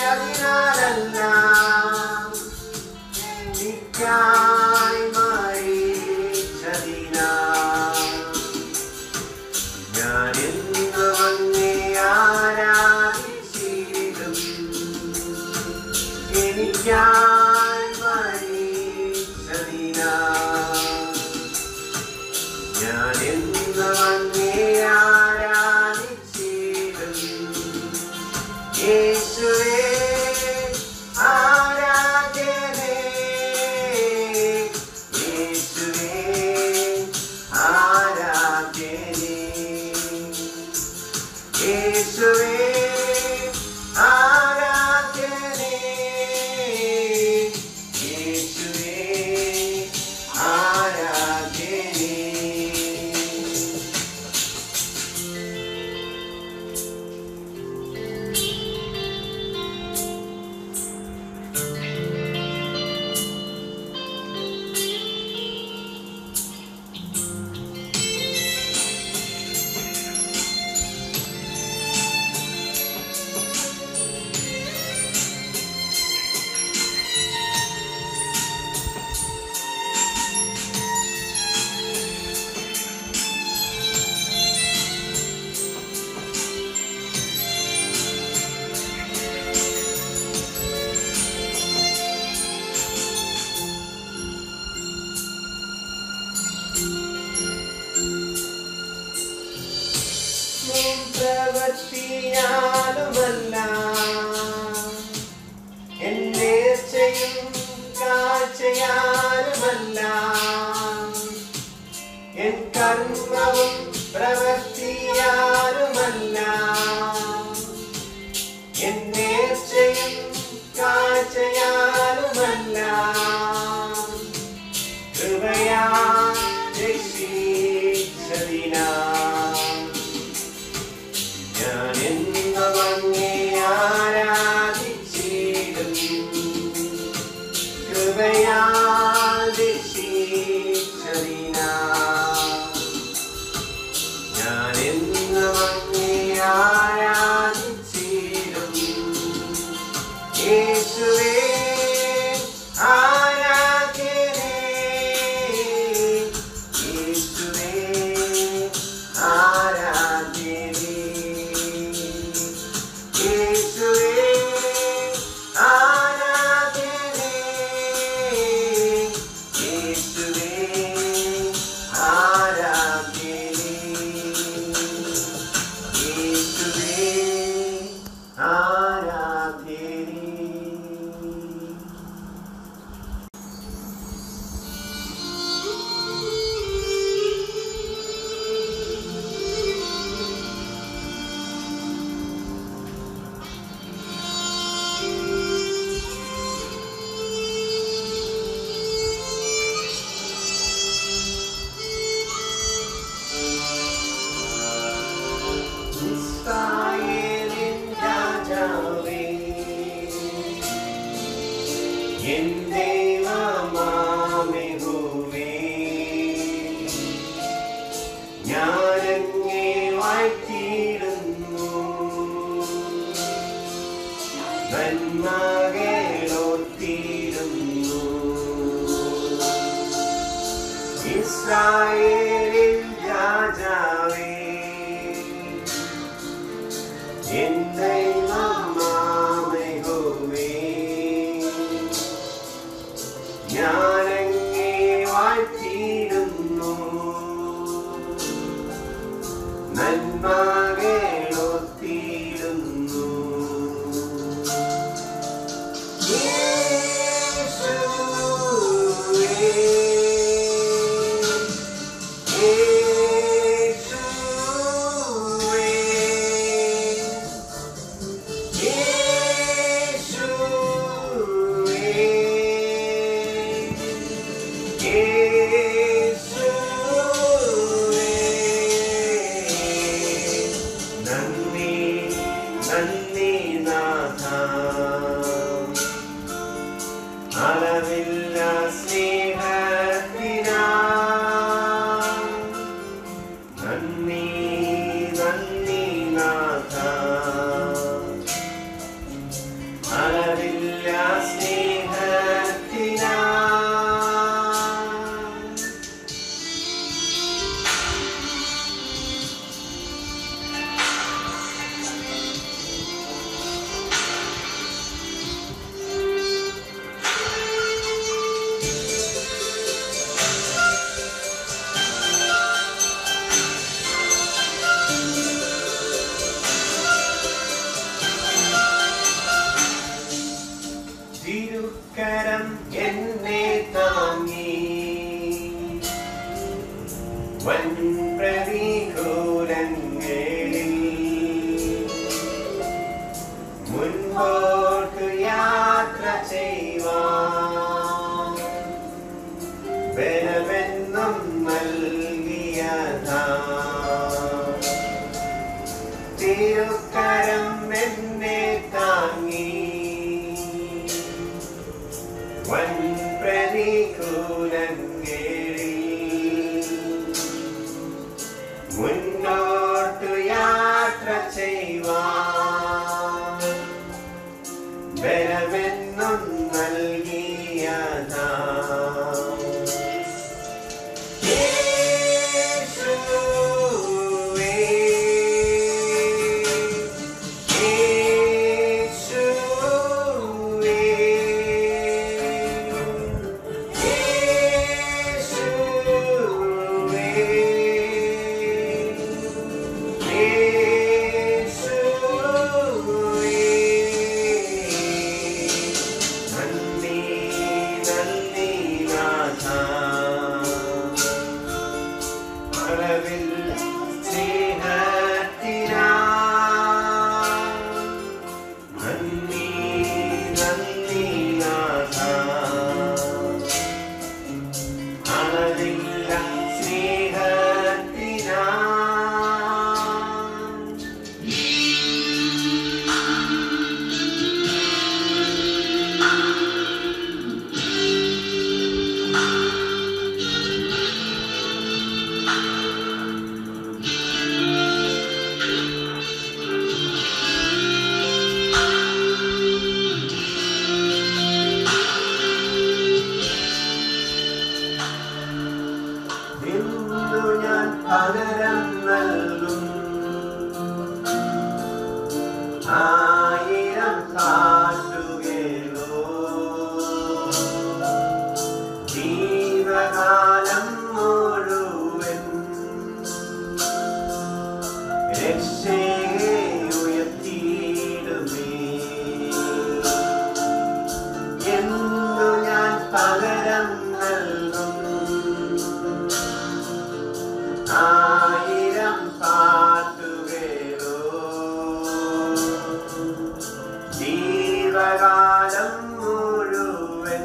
അതിനാലല്ല എനിക്കായി മരിച്ചതിനാൽ ഞാൻ എന്നും അങ്ങേ ആരാധിച്ചിടും. എനിക്കായി മരിച്ചതിനാൽ ഞാൻ എന്നും അങ്ങേ ആരാധിച്ചിടും. യേശുവേ ആരാധ്യനേ, യേശുവേ ആരാധ്യനേ, യേശുവേ ആരാധ്യനേ, യേശുവേ ആരാധ്യനേ. പ്രവൃത്തിയാലുമല്ല എൻ നേർച്ചയും കാഴ്ചയാലുമല്ല എൻ കർമ്മവും പ്രവൃത്തിയാലുമല്ല എൻ നേർച്ചയും കാഴ്ചയാലുമല്ല കൃപയാ രക്ഷിച്ചതിനാൽ ഞാൻ എന്നും അങ്ങേ ആരാധിച്ചിടും. കൃപയാൽ രക്ഷിച്ചതിനാൽ ഞാൻ എന്നും അങ്ങേ ആരാധിച്ചിടും. യേശുവേ ആരാധ്യനേ, യേശുവേ ആരാധ്യനേ, യേശുവേ ആരാധ്യനേ, യേശുവേ ആരാധ്യനേ, യേശുവേ ആരാധ്യനേ. ഇസ്രായേലിൻ രാജാവേ, എൻ ദൈവമാം യഹോവേ, ഞാൻ അങ്ങേ വാഴ്ത്തിയിടുന്നു. നന്മകളോർത്തിയിടുന്നു. ഇസ്രായേലിൻ രാജാവേ, എൻ ദൈവമാം യഹോവേ, ഞാൻ അങ്ങേ വാഴ്ത്തിയിടുന്നു. നന്മകളോർത്തിയിടുന്നു. അളവില്ല സ്നേഹത്തിനാ നന്ദി നന്ദി നാഥ. കരം എന്നെ താങ്ങി വൻ പ്രതികൂലങ്ങളിൽ മുന്നോട്ടു യാത്ര ചെയ്യുവാൻ ബലമെന്നും നൽകിയതാ പകരം നൽകും ആയിരം പാട്ടുകളോ ജീവകാലം മുഴുവൻ രക്ഷയെ ഉയർത്തിയിടുമേ എന്തു ഞാൻ പകരം നൽകും ആയിരം പാട്ടുകളോ ജീവകാലം മുഴുവൻ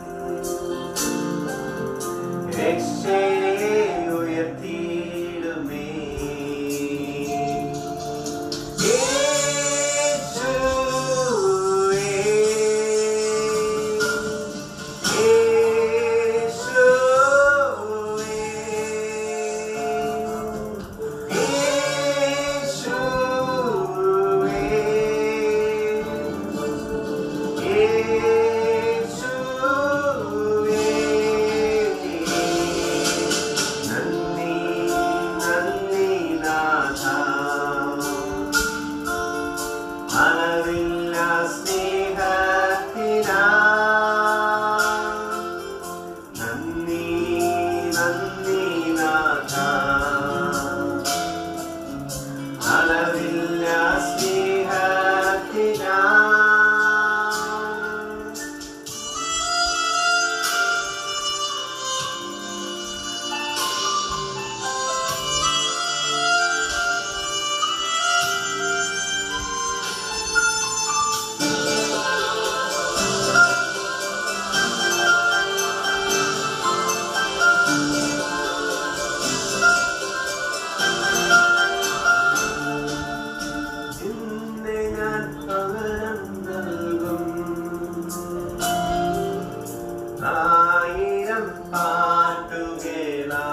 രക്ഷയെ ഉയർത്തിയിടുമേ ആയിരം പാട്ടുകളാ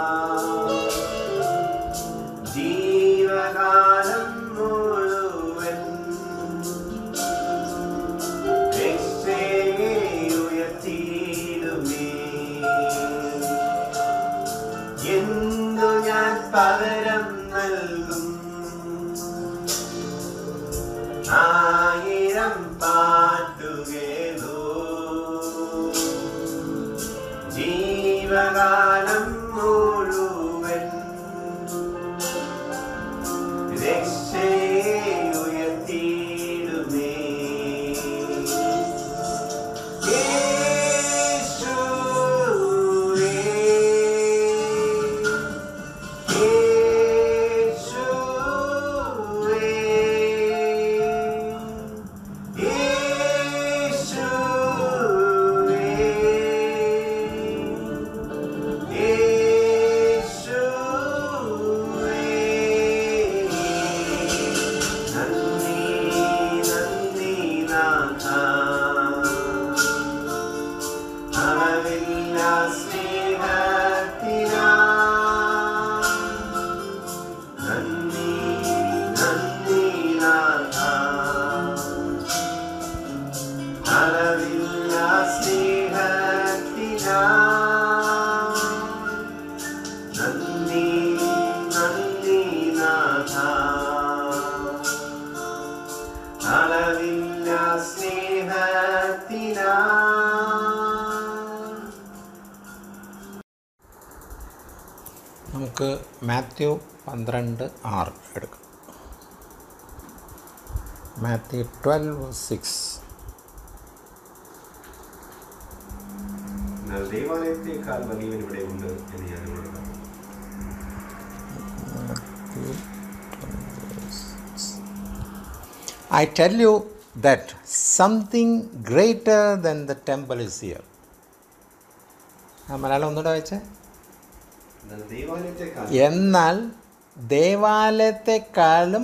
ജീവകാലം മുഴുവൻ രക്ഷയെ ഉയർത്തിയിടുമേ എന്തു ഞാൻ പകരം നൽകും ആയിരം പാട്ടുകളോ ജീവകാലം മുഴുവൻ രക്ഷയെ ഉയർത്തിയിടുമേ യേശുവേ യേശുവേ യേശുവേ നമുക്ക് മാത്യു 12:6 എടുക്കാം. മാത്യു 12:6. ദൈവാലയത്തേക്കാൾ വലിയവൻ ഇവിടെ ഉണ്ട് എന്ന് ഞാൻ നിങ്ങളോട് പറഞ്ഞു. I tell you that something greater than the temple is here. Malayalam ഒന്നുകൂടെ വായിച്ചേ. എന്നാൽ ദേവാലയത്തെക്കാളും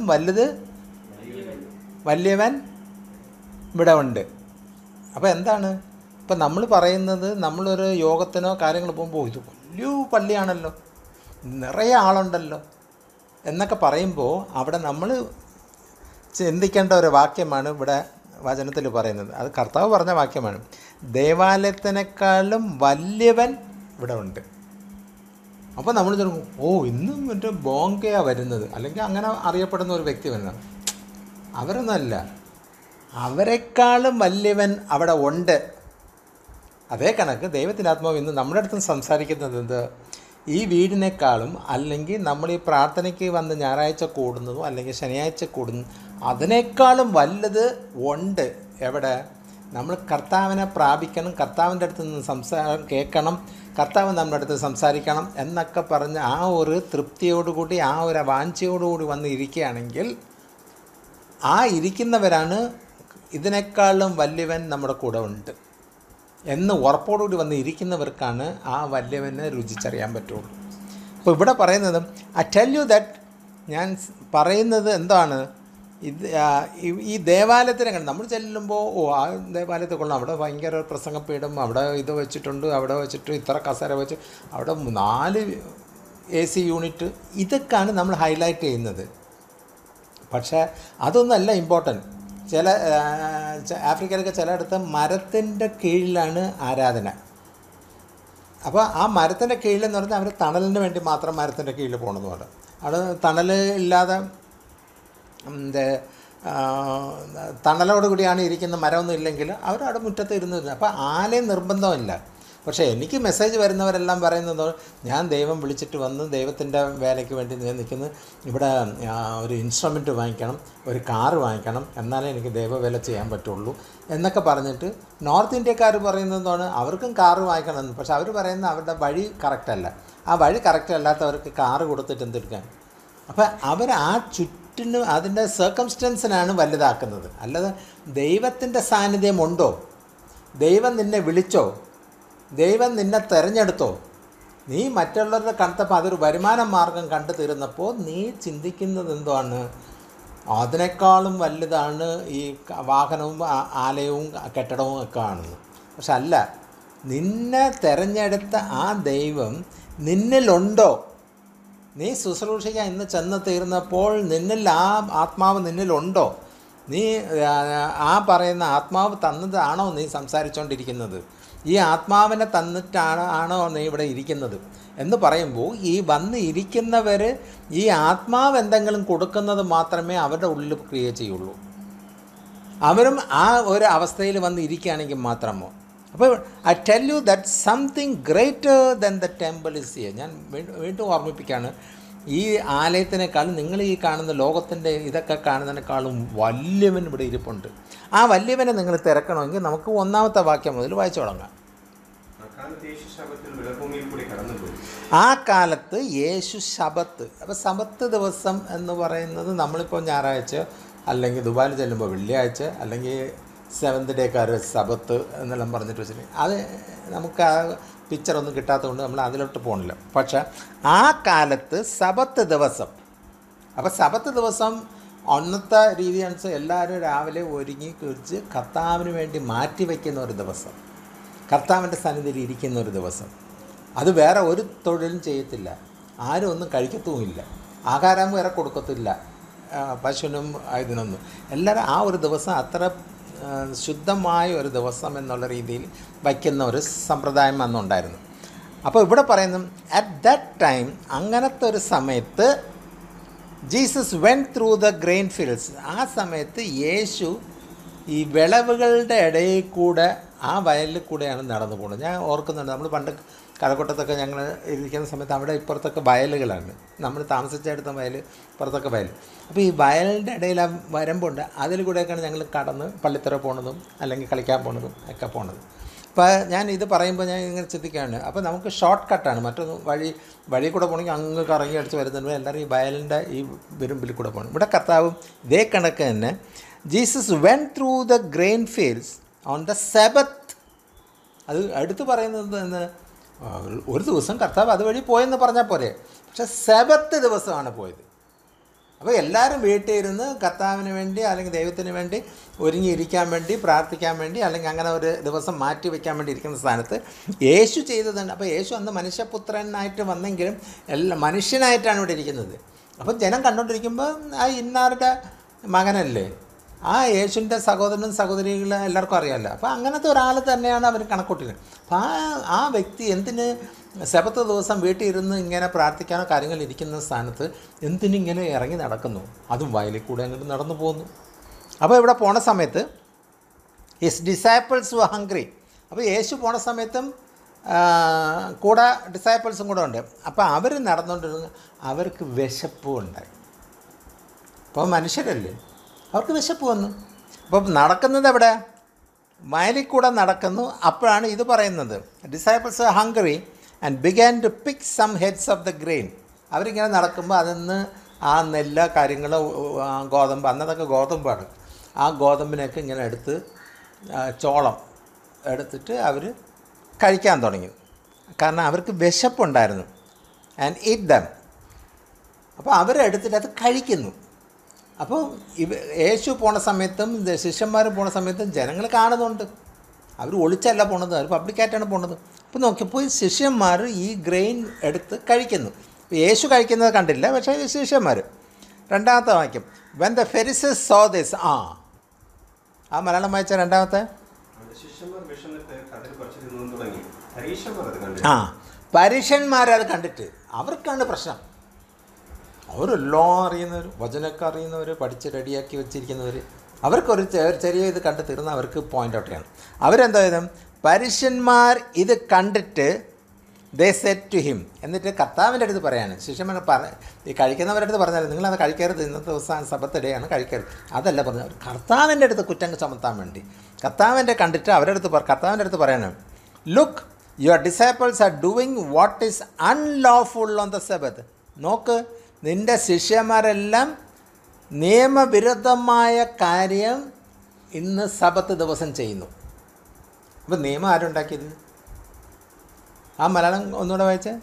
വലിയവൻ ഇവിടെ ഉണ്ട്. അപ്പോൾ എന്താണ് ഇപ്പം നമ്മൾ പറയുന്നത്? നമ്മളൊരു യോഗത്തിനോ കാര്യങ്ങൾ പോകുമ്പോൾ ഇത് വലിയ പള്ളിയാണല്ലോ, നിറയെ ആളുണ്ടല്ലോ എന്നൊക്കെ പറയുമ്പോൾ അവിടെ നമ്മൾ ചിന്തിക്കേണ്ട ഒരു വാക്യമാണ് ഇവിടെ വചനത്തിൽ പറയുന്നത്. അത് കർത്താവ് പറഞ്ഞ വാക്യമാണ്. ദേവാലയത്തിനേക്കാളും വലിയവൻ ഇവിടെ ഉണ്ട്. അപ്പോൾ നമ്മൾ തുടങ്ങും, ഓ ഇന്നും മറ്റേ ബോങ്കയാണ് വരുന്നത്, അല്ലെങ്കിൽ അങ്ങനെ അറിയപ്പെടുന്ന ഒരു വ്യക്തി വരുന്നത്. അവരൊന്നുമല്ല, അവരെക്കാളും വലിയവൻ അവിടെ ഉണ്ട്. അതേ കണക്ക് ദൈവത്തിൻ്റെ ആത്മാവ് ഇന്ന് നമ്മുടെ അടുത്ത് സംസാരിക്കുന്നത് എന്ത്? ഈ വീടിനേക്കാളും, അല്ലെങ്കിൽ നമ്മൾ ഈ പ്രാർത്ഥനയ്ക്ക് വന്ന് ഞായറാഴ്ച കൂടുന്നതോ അല്ലെങ്കിൽ ശനിയാഴ്ച കൂടുന്നു, അതിനേക്കാളും വലുത് ഉണ്ട്. എവിടെ? നമ്മൾ കർത്താവിനെ പ്രാപിക്കണം, കർത്താവിൻ്റെ അടുത്ത് നിന്ന് കേൾക്കണം, കർത്താവ് നമ്മുടെ അടുത്ത് സംസാരിക്കണം എന്നൊക്കെ പറഞ്ഞ് ആ ഒരു തൃപ്തിയോടുകൂടി, ആ ഒരു വാഞ്ചയോടുകൂടി വന്ന് ഇരിക്കുകയാണെങ്കിൽ, ആ ഇരിക്കുന്നവരാണ് ഇതിനേക്കാളും വലിയവൻ നമ്മുടെ കൂടെ ഉണ്ട് എന്ന് ഉറപ്പോടുകൂടി വന്ന് ഇരിക്കുന്നവർക്കാണ് ആ വലിയവനെ രുചിച്ചറിയാൻ പറ്റുള്ളൂ. അപ്പോൾ ഇവിടെ പറയുന്നത്, ഐ ടെൽ യു ദാറ്റ്, ഞാൻ പറയുന്നത് എന്താണ്? ഈ ദേവാലയത്തിനെ കണ്ട് നമ്മൾ ചെല്ലുമ്പോൾ, ഓ ആ ദേവാലയത്തിൽ കൊള്ളാം, അവിടെ ഭയങ്കര പ്രസംഗപ്പീഠം, അവിടെ ഇത് വെച്ചിട്ടുണ്ട്, അവിടെ വെച്ചിട്ട് ഇത്ര കസേര വെച്ച്, അവിടെ 4 AC യൂണിറ്റ്, ഇതൊക്കെയാണ് നമ്മൾ ഹൈലൈറ്റ് ചെയ്യുന്നത്. പക്ഷേ അതൊന്നുമല്ല ഇമ്പോർട്ടൻറ്റ്. ചില ആഫ്രിക്കയിലൊക്കെ ചിലയിടത്ത് മരത്തിൻ്റെ കീഴിലാണ് ആരാധന. അപ്പോൾ ആ മരത്തിൻ്റെ കീഴിലെന്ന് പറഞ്ഞാൽ അവർ തണലിന് വേണ്ടി മാത്രം മരത്തിൻ്റെ കീഴിൽ പോകണമെന്ന് പറഞ്ഞു. അവിടെ തണൽ ഇല്ലാതെ തണലോട് കൂടിയാണ് ഇരിക്കുന്ന, മരമൊന്നും ഇല്ലെങ്കിൽ അവരവിടെ മുറ്റത്ത് ഇരുന്നിരുന്നു. അപ്പോൾ ആലയം നിർബന്ധമില്ല. പക്ഷേ എനിക്ക് മെസ്സേജ് വരുന്നവരെല്ലാം പറയുന്നത്, ഞാൻ ദൈവം വിളിച്ചിട്ട് വന്ന് ദൈവത്തിൻ്റെ വേലയ്ക്ക് വേണ്ടി നിൽക്കുന്നു, ഇവിടെ ഒരു ഇൻസ്ട്രുമെൻറ്റ് വാങ്ങിക്കണം, ഒരു കാറ് വാങ്ങിക്കണം, എന്നാലേ എനിക്ക് ദൈവവേല ചെയ്യാൻ പറ്റുള്ളൂ എന്നൊക്കെ പറഞ്ഞിട്ട് നോർത്ത് ഇന്ത്യക്കാർ പറയുന്നതാണ് അവർക്കും കാറ് വാങ്ങിക്കണമെന്ന്. പക്ഷെ അവർ പറയുന്നത് അവരുടെ വഴി കറക്റ്റല്ല. ആ വഴി കറക്റ്റ് അല്ലാത്തവർക്ക് കാറ് കൊടുത്തിട്ട് എന്തെടുക്കാൻ? അപ്പം അവർ ആ ചുറ്റിനും അതിൻ്റെ സർക്കംസ്റ്റൻസിനാണ് വലുതാക്കുന്നത്. അല്ലാതെ ദൈവത്തിൻ്റെ സാന്നിധ്യമുണ്ടോ, ദൈവം നിന്നെ വിളിച്ചോ, ദൈവം നിന്നെ തിരഞ്ഞെടുത്തോ, നീ മറ്റുള്ളവരുടെ കണ്ടപ്പോൾ അതൊരു വരുമാന മാർഗം കണ്ടു തീർന്നപ്പോൾ നീ ചിന്തിക്കുന്നത് എന്താണ്? അതിനേക്കാളും വലുതാണ് ഈ വാഹനവും ആലയവും കെട്ടിടവും ഒക്കെ ആണെന്ന്. പക്ഷെ അല്ല, നിന്നെ തിരഞ്ഞെടുത്ത ആ ദൈവം നിന്നിലുണ്ടോ? നീ ശുശ്രൂഷിക്കാൻ ഇന്ന് ചെന്ന് തീർന്നപ്പോൾ നിന്നിൽ ആ ആത്മാവ് നിന്നിലുണ്ടോ? നീ ആ പറയുന്ന ആത്മാവ് തന്നതാണോ നീ സംസാരിച്ചുകൊണ്ടിരിക്കുന്നത്? ഈ ആത്മാവിനെ തന്നിട്ടാണോ നീ ഇവിടെ ഇരിക്കുന്നത് എന്ന് പറയുമ്പോൾ, ഈ വന്ന് ഇരിക്കുന്നവർ ഈ ആത്മാവ് എന്തെങ്കിലും കൊടുക്കുന്നത് മാത്രമേ അവരുടെ ഉള്ളിൽ ക്രിയ ചെയ്യുള്ളൂ. അവരും ആ ഒരു അവസ്ഥയിൽ വന്ന് ഇരിക്കുകയാണെങ്കിൽ മാത്രമോ. അപ്പോൾ I tell you that something greater than the temple is here. ഞാൻ വീണ്ടും ഓർമ്മിപ്പിക്കുകയാണ്, ഈ ആലയത്തിനേക്കാളും നിങ്ങൾ ഈ കാണുന്ന ലോകത്തിൻ്റെ ഇതൊക്കെ കാണുന്നതിനേക്കാളും വലിയവൻ ഇവിടെ ഇരിപ്പുണ്ട്. ആ വലിയവനെ നിങ്ങൾ തിരക്കണമെങ്കിൽ നമുക്ക് 1-ാമത്തെ വാക്യം മുതൽ വായിച്ചു തുടങ്ങാം. ആ കാലത്ത് യേശു ശബത്ത്. അപ്പോൾ ശബത്ത് ദിവസം എന്ന് പറയുന്നത് നമ്മളിപ്പോൾ ഞായറാഴ്ച, അല്ലെങ്കിൽ ദുബായിൽ ചെല്ലുമ്പോൾ വെള്ളിയാഴ്ച, അല്ലെങ്കിൽ 7th ഡേക്കാർ ശബത്ത് എന്നെല്ലാം പറഞ്ഞിട്ട് വെച്ചിട്ടുണ്ടെങ്കിൽ അത് നമുക്ക് ആ പിക്ചറൊന്നും കിട്ടാത്തതുകൊണ്ട് നമ്മൾ അതിലോട്ട് പോകണില്ല. പക്ഷേ ആ കാലത്ത് ശബത്ത് ദിവസം. അപ്പോൾ ശബത്ത് ദിവസം അന്നത്തെ രീതി അനുസരിച്ച് എല്ലാവരും രാവിലെ ഒരുങ്ങി കുറിച്ച് കർത്താവിന് വേണ്ടി മാറ്റി വയ്ക്കുന്ന ഒരു ദിവസം, കർത്താവിൻ്റെ സന്നിധിയിൽ ഇരിക്കുന്ന ഒരു ദിവസം. അത് വേറെ ഒരു തൊഴിലും ചെയ്യത്തില്ല, ആരും ഒന്നും കഴിക്കത്തുമില്ല, ആഹാരം വേറെ കൊടുക്കത്തില്ല, പശുവിനും ഇതിനൊന്നും. എല്ലാവരും ആ ഒരു ദിവസം അത്ര ശുദ്ധമായ ഒരു ദിവസം എന്നുള്ള രീതിയിൽ വയ്ക്കുന്ന ഒരു സമ്പ്രദായം അന്നുണ്ടായിരുന്നു. അപ്പോൾ ഇവിടെ പറയുന്നു, അറ്റ് ദാറ്റ് ടൈം, അങ്ങനത്തെ ഒരു സമയത്ത് Jesus went through the grain fields. ആ സമയത്ത് യേശു ഈ വിളവുകളുടെ ഇടയിൽ കൂടെ, ആ വയലിൽ കൂടെയാണ് നടന്നു പോകുന്നത്. ഞാൻ ഓർക്കുന്നുണ്ട്, നമ്മൾ പണ്ട് കഴക്കൂട്ടത്തൊക്കെ ഞങ്ങൾ ഇരിക്കുന്ന സമയത്ത് അവിടെ ഇപ്പുറത്തൊക്കെ വയലുകളാണ്, നമ്മൾ താമസിച്ചെടുത്ത വയൽ, ഇപ്പുറത്തൊക്കെ വയൽ. അപ്പോൾ ഈ വയലിൻ്റെ ഇടയിൽ ആ വരമ്പുണ്ട്, അതിൽ കൂടെയൊക്കെയാണ് ഞങ്ങൾ കടന്ന് പള്ളിത്തറ പോണതും അല്ലെങ്കിൽ കളിക്കാൻ പോണതും ഒക്കെ പോണത്. അപ്പോൾ ഞാൻ ഇത് പറയുമ്പോൾ ഞാൻ ഇങ്ങനെ ചിന്തിക്കുകയാണ്, അപ്പോൾ നമുക്ക് ഷോർട്ട് കട്ടാണ്. മറ്റൊന്ന് വഴി കൂടെ പോകണമെങ്കിൽ അങ്ങ് കറങ്ങി അടിച്ച് വരുന്നുണ്ട്, എല്ലാവരും ഈ വയലിൻ്റെ ഈ വിരുമ്പിൽ കൂടെ പോകണം. ഇവിടെ കർത്താവും ഇതേ കണക്ക് തന്നെ Jesus went through the grain fields on the Sabbath. അത് അടുത്ത് പറയുന്നത് എന്ന് ഒരു ദിവസം കർത്താവ് അതുവഴി പോയെന്ന് പറഞ്ഞാൽ പോരെ, പക്ഷെ സെബത്ത് ദിവസമാണ് പോയത്. അപ്പോൾ എല്ലാവരും വീട്ടിൽ ഇരുന്ന് കർത്താവിന് വേണ്ടി അല്ലെങ്കിൽ ദൈവത്തിന് വേണ്ടി ഒരുങ്ങിയിരിക്കാൻ വേണ്ടി, പ്രാർത്ഥിക്കാൻ വേണ്ടി, അല്ലെങ്കിൽ അങ്ങനെ ഒരു ദിവസം മാറ്റി വയ്ക്കാൻ വേണ്ടി ഇരിക്കുന്ന സ്ഥാനത്ത് യേശു ചെയ്തതുണ്ട്. അപ്പോൾ യേശു അന്ന് മനുഷ്യപുത്രനായിട്ട് വന്നെങ്കിലും എല്ലാം മനുഷ്യനായിട്ടാണ് ഇവിടെ ഇരിക്കുന്നത്. അപ്പം ജനം കണ്ടുകൊണ്ടിരിക്കുമ്പോൾ ആ ഇന്നാരുടെ മകനല്ലേ, ആ യേശുവിൻ്റെ സഹോദരനും സഹോദരികളും എല്ലാവർക്കും അറിയാമല്ലോ. അപ്പോൾ അങ്ങനത്തെ ഒരാൾ തന്നെയാണ് അവർ കണക്കൂട്ടിയത്. അപ്പോൾ ആ വ്യക്തി എന്തിന് സെബത്ത് ദിവസം വീട്ടിൽ ഇരുന്ന് ഇങ്ങനെ പ്രാർത്ഥിക്കാനോ കാര്യങ്ങൾ ഇരിക്കുന്ന സ്ഥാനത്ത് എന്തിനിങ്ങനെ ഇറങ്ങി നടക്കുന്നു, അതും വയലിൽ കൂടെ അങ്ങോട്ട് നടന്നു പോകുന്നു. അപ്പോൾ ഇവിടെ പോണ സമയത്ത് ഹിസ് ഡിസൈപ്പിൾസ് വർ ഹംഗ്രി. അപ്പോൾ യേശു പോണ സമയത്തും കൂടെ ഡിസൈപ്പിൾസും കൂടെ ഉണ്ട്. അപ്പോൾ അവർ നടന്നുകൊണ്ടിരുന്നു, അവർക്ക് വിശപ്പും ഉണ്ടായി. അപ്പോൾ മനുഷ്യരല്ലേ, അവർക്ക് വിശപ്പ് വന്നു. അപ്പം നടക്കുന്നത് എവിടെ? വയലിൽ കൂടെ നടക്കുന്നു. അപ്പോഴാണ് ഇത് പറയുന്നത്, disciples hungry and began to pick some heads of the grain. അവരിങ്ങനെ നടക്കുമ്പോൾ അതിൽ നിന്ന് ആ നെല്ല് കാര്യങ്ങൾ, ഗോതമ്പ്, അന്നതൊക്കെ ഗോതമ്പാണ്, ആ ഗോതമ്പിനൊക്കെ ഇങ്ങനെ എടുത്ത് ചോളം എടുത്തിട്ട് അവർ കഴിക്കാൻ തുടങ്ങി. കാരണം അവർക്ക് വിശപ്പുണ്ടായിരുന്നു. And eat dum. അപ്പോൾ അവരെടുത്തിട്ട് അത് കഴിക്കുന്നു. അപ്പോൾ യേശു പോണ സമയത്തും ശിഷ്യന്മാർ പോണ സമയത്തും ജനങ്ങൾ കാണുന്നുണ്ട്. അവർ ഒളിച്ചല്ല പോണത്, അവർ പബ്ലിക്കായിട്ടാണ് പോണത്. അപ്പോൾ നോക്കിയപ്പോൾ ശിഷ്യന്മാർ ഈ ഗ്രെയിൻ എടുത്ത് കഴിക്കുന്നു. യേശു കഴിക്കുന്നത് കണ്ടില്ല, പക്ഷേ ശിഷ്യന്മാർ. രണ്ടാമത്തെ വാക്യം, when the Pharisees saw this. ആ മലയാളം വായിച്ച രണ്ടാമത്തെ. പരീക്ഷന്മാരത് കണ്ടിട്ട് അവർക്കാണ് പ്രശ്നം. അവരെല്ലാം അറിയുന്നവർ, വചനമൊക്കെ അറിയുന്നവർ, പഠിച്ച് റെഡിയാക്കി വെച്ചിരിക്കുന്നവർ, അവർക്കൊരു ചെറിയ ഇത് കണ്ട് തീർന്ന് അവർക്ക് പോയിൻ്റ് ഔട്ട് ചെയ്യണം. അവരെന്താ ചെയ്തു? പരീക്ഷന്മാർ ഇത് കണ്ടിട്ട് ദേ സെറ്റ് ടു ഹിം. എന്നിട്ട് കർത്താവിൻ്റെ അടുത്ത് പറയാണ്, ശിഷ്യന്മാർ ഈ കഴിക്കുന്നവരുടെ അടുത്ത് പറഞ്ഞാൽ നിങ്ങളത് കഴിക്കരുത്, ഇന്നത്തെ ദിവസം സബത്ത് ഡേയാണ്, കഴിക്കരുത്. അതല്ല പറഞ്ഞത്, കർത്താവിൻ്റെ അടുത്ത് കുറ്റം ചുമത്താൻ വേണ്ടി കർത്താവിൻ്റെ കണ്ടിട്ട് അവരുടെ അടുത്ത് കർത്താവിൻ്റെ അടുത്ത് പറയണം, look your disciples are doing what is unlawful on the Sabbath. നോക്ക്, നിൻ്റെ ശിഷ്യന്മാരെല്ലാം നിയമവിരുദ്ധമായ കാര്യം ഇന്ന് സബത്ത് ദിവസം ചെയ്യുന്നു. അപ്പോൾ നിയമം ആരുണ്ടാക്കിയത്? ആ മലയാളം ഒന്നുകൂടെ വായിച്ചേ.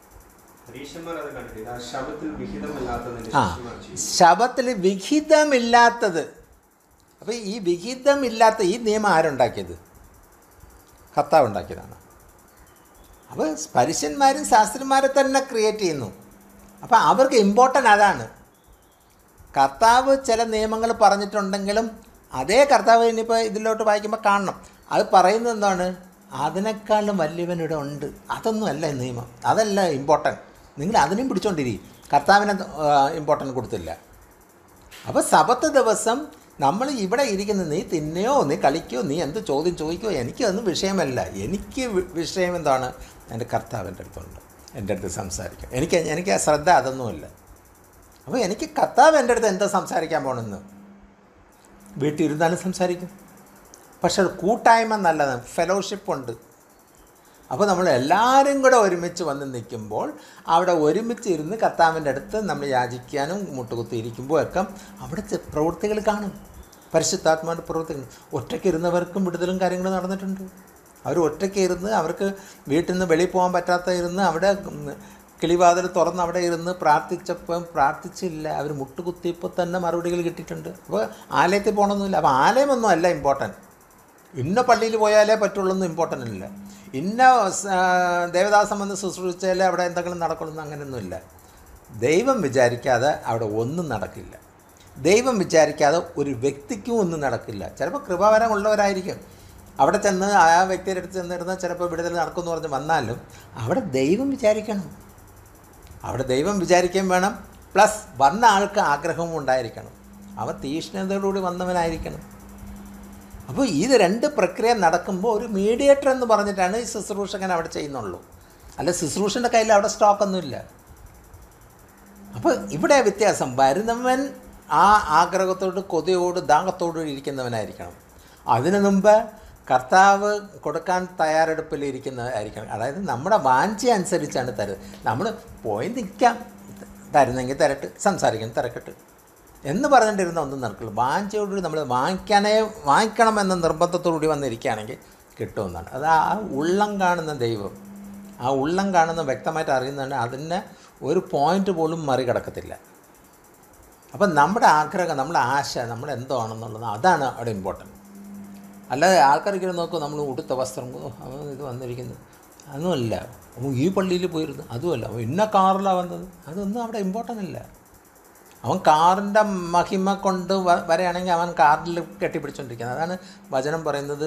ശബത്തിൽ വിഹിതമില്ലാത്തത്. അപ്പോൾ ഈ വിഹിതമില്ലാത്ത ഈ നിയമം ആരുണ്ടാക്കിയത്? കർത്താവ് ഉണ്ടാക്കിയതാണ്. അപ്പോൾ പരീശന്മാരും ശാസ്ത്രിമാരെ തന്നെ ക്രിയേറ്റ് ചെയ്യുന്നു. അപ്പോൾ അവർക്ക് ഇമ്പോർട്ടൻ്റ് അതാണ്. കർത്താവ് ചില നിയമങ്ങൾ പറഞ്ഞിട്ടുണ്ടെങ്കിലും അതേ കർത്താവ് ഇനിയിപ്പോൾ ഇതിലോട്ട് വായിക്കുമ്പോൾ കാണണം, അത് പറയുന്നത് എന്താണ്? അതിനേക്കാളും വലിയവനിവിടെ ഉണ്ട്. അതൊന്നും അല്ല നിയമം, അതല്ല ഇമ്പോർട്ടൻറ്റ്. നിങ്ങൾ അതിനും പിടിച്ചോണ്ടിരിക്കും. കർത്താവിനെ ഇമ്പോർട്ടൻറ്റ് കൊടുത്തില്ല. അപ്പോൾ സബത്ത് ദിവസം നമ്മൾ ഇവിടെ ഇരിക്കുന്നത്, നീ തിന്നയോ നീ കളിക്കോ നീ എന്ത് ചോദ്യം ചോദിക്കോ, എനിക്കതൊന്നും വിഷയമല്ല. എനിക്ക് വിഷയം എന്താണ്? എൻ്റെ കർത്താവിൻ്റെ അടുത്തുണ്ട്, എൻ്റെ അടുത്ത് സംസാരിക്കും. എനിക്ക് ആ ശ്രദ്ധ അതൊന്നുമില്ല. അപ്പോൾ എനിക്ക് കർത്താവ് എൻ്റെ അടുത്ത് എന്താ സംസാരിക്കാൻ പോകണമെന്ന് വീട്ടിൽ ഇരുന്നാലും സംസാരിക്കും. പക്ഷെ കൂട്ടായ്മ നല്ലതാണ്, ഫെലോഷിപ്പുണ്ട്. അപ്പോൾ നമ്മൾ എല്ലാവരും കൂടെ ഒരുമിച്ച് വന്ന് നിൽക്കുമ്പോൾ അവിടെ ഒരുമിച്ച് ഇരുന്ന് കർത്താവിൻ്റെ അടുത്ത് നമ്മൾ യാചിക്കാനും മുട്ടുകുത്തിയിരിക്കുമ്പോൾ ഒക്കെ അവിടെ പ്രവൃത്തികൾ കാണും, പരിശുദ്ധാത്മാവിൻ്റെ പ്രവൃത്തികൾ. ഒറ്റയ്ക്ക് ഇരുന്നവർക്കും വിടുതലും കാര്യങ്ങളും നടന്നിട്ടുണ്ട്. അവർ ഒറ്റയ്ക്ക് ഇരുന്ന്, അവർക്ക് വീട്ടിൽ നിന്ന് വെളിയിൽ പോകാൻ പറ്റാത്ത ഇരുന്ന് അവിടെ കിളിവാതിൽ തുറന്ന് അവിടെ ഇരുന്ന് പ്രാർത്ഥിച്ചപ്പം പ്രാർത്ഥിച്ചില്ല, അവർ മുട്ടുകുത്തിയപ്പോൾ തന്നെ മറുപടികൾ കിട്ടിയിട്ടുണ്ട്. അപ്പോൾ ആലയത്തിൽ പോകണമെന്നില്ല. അപ്പോൾ ആലയമൊന്നും അല്ല ഇമ്പോർട്ടൻറ്റ്. ഇന്ന പള്ളിയിൽ പോയാലേ പറ്റുള്ളൂ ഇമ്പോർട്ടൻ്റ് ഇല്ല. ഇന്ന ദേവദാസം വന്ന് ശുശ്രൂഷിച്ചാലേ അവിടെ എന്തെങ്കിലും നടക്കുള്ളൂ അങ്ങനെയൊന്നുമില്ല. ദൈവം വിചാരിക്കാതെ അവിടെ ഒന്നും നടക്കില്ല. ദൈവം വിചാരിക്കാതെ ഒരു വ്യക്തിക്കും ഒന്നും നടക്കില്ല. ചിലപ്പോൾ കൃപാവരമുള്ളവരായിരിക്കും, അവിടെ ചെന്ന് ആ വ്യക്തിയുടെ അടുത്ത് ചെന്നിരുന്നാൽ ചിലപ്പോൾ വിടുതൽ നടക്കുമെന്ന് പറഞ്ഞ് വന്നാലും അവിടെ ദൈവം വിചാരിക്കണം. അവിടെ ദൈവം വിചാരിക്കുകയും വേണം, പ്ലസ് വന്ന ആൾക്ക് ആഗ്രഹവും ഉണ്ടായിരിക്കണം. അവൻ തീഷ്ണതയോടുകൂടി വന്നവനായിരിക്കണം. അപ്പോൾ ഇത് രണ്ട് പ്രക്രിയ നടക്കുമ്പോൾ ഒരു മീഡിയേറ്റർ എന്ന് പറഞ്ഞിട്ടാണ് ഈ ശുശ്രൂഷകൻ അവിടെ ചെയ്യുന്നുള്ളൂ. അല്ല ശുശ്രൂഷൻ്റെ കയ്യിൽ അവിടെ സ്റ്റോക്കൊന്നുമില്ല. അപ്പോൾ ഇവിടെ വ്യത്യാസം. വരുന്നവൻ ആ ആഗ്രഹത്തോട്, കൊതിയോട്, ദാഹത്തോട് ഇരിക്കുന്നവനായിരിക്കണം. അതിനു മുമ്പ് കർത്താവ് കൊടുക്കാൻ തയ്യാറെടുപ്പിലിരിക്കുന്നതായിരിക്കണം. അതായത് നമ്മുടെ വാഞ്ച അനുസരിച്ചാണ് തരുന്നത്. നമ്മൾ പോയി നിൽക്കാം, തരുന്നെങ്കിൽ തരട്ട്, സംസാരിക്കണം, തിരക്കട്ട് എന്ന് പറഞ്ഞിട്ടിരുന്ന ഒന്നും നടക്കില്ല. വാഞ്ചയോടുകൂടി നമ്മൾ വാങ്ങിക്കണമെന്ന നിർബന്ധത്തോടുകൂടി വന്നിരിക്കുകയാണെങ്കിൽ കിട്ടുമെന്നാണ്. അത് ആ ഉള്ളം കാണുന്ന ദൈവം, ആ ഉള്ളം കാണുന്ന വ്യക്തമായിട്ട് അറിയുന്നതാണ്. അതിന് ഒരു പോയിൻ്റ് പോലും മറികടക്കത്തില്ല. അപ്പം നമ്മുടെ ആഗ്രഹം, നമ്മുടെ ആശ, നമ്മുടെ എന്തോ ആണെന്നുള്ളത് അതാണ് അവിടെ ഇമ്പോർട്ടൻറ്റ്. അല്ലാതെ ആൾക്കാർക്ക് നോക്കും നമ്മൾ ഉടുത്ത വസ്ത്രം, അവൻ ഇത് വന്നിരിക്കുന്നു, അതുമല്ല. ഈ പള്ളിയിൽ പോയിരുന്നു, അതുമല്ല. അവൻ ഇന്ന കാറിലാണ് വന്നത്, അതൊന്നും അവിടെ ഇമ്പോർട്ടൻ്റ് അല്ല. അവൻ കാറിൻ്റെ മഹിമ കൊണ്ട് വരെയാണെങ്കിൽ അവൻ കാറിൽ കെട്ടിപ്പിടിച്ചുകൊണ്ടിരിക്കുന്നത്. അതാണ് വചനം പറയുന്നത്,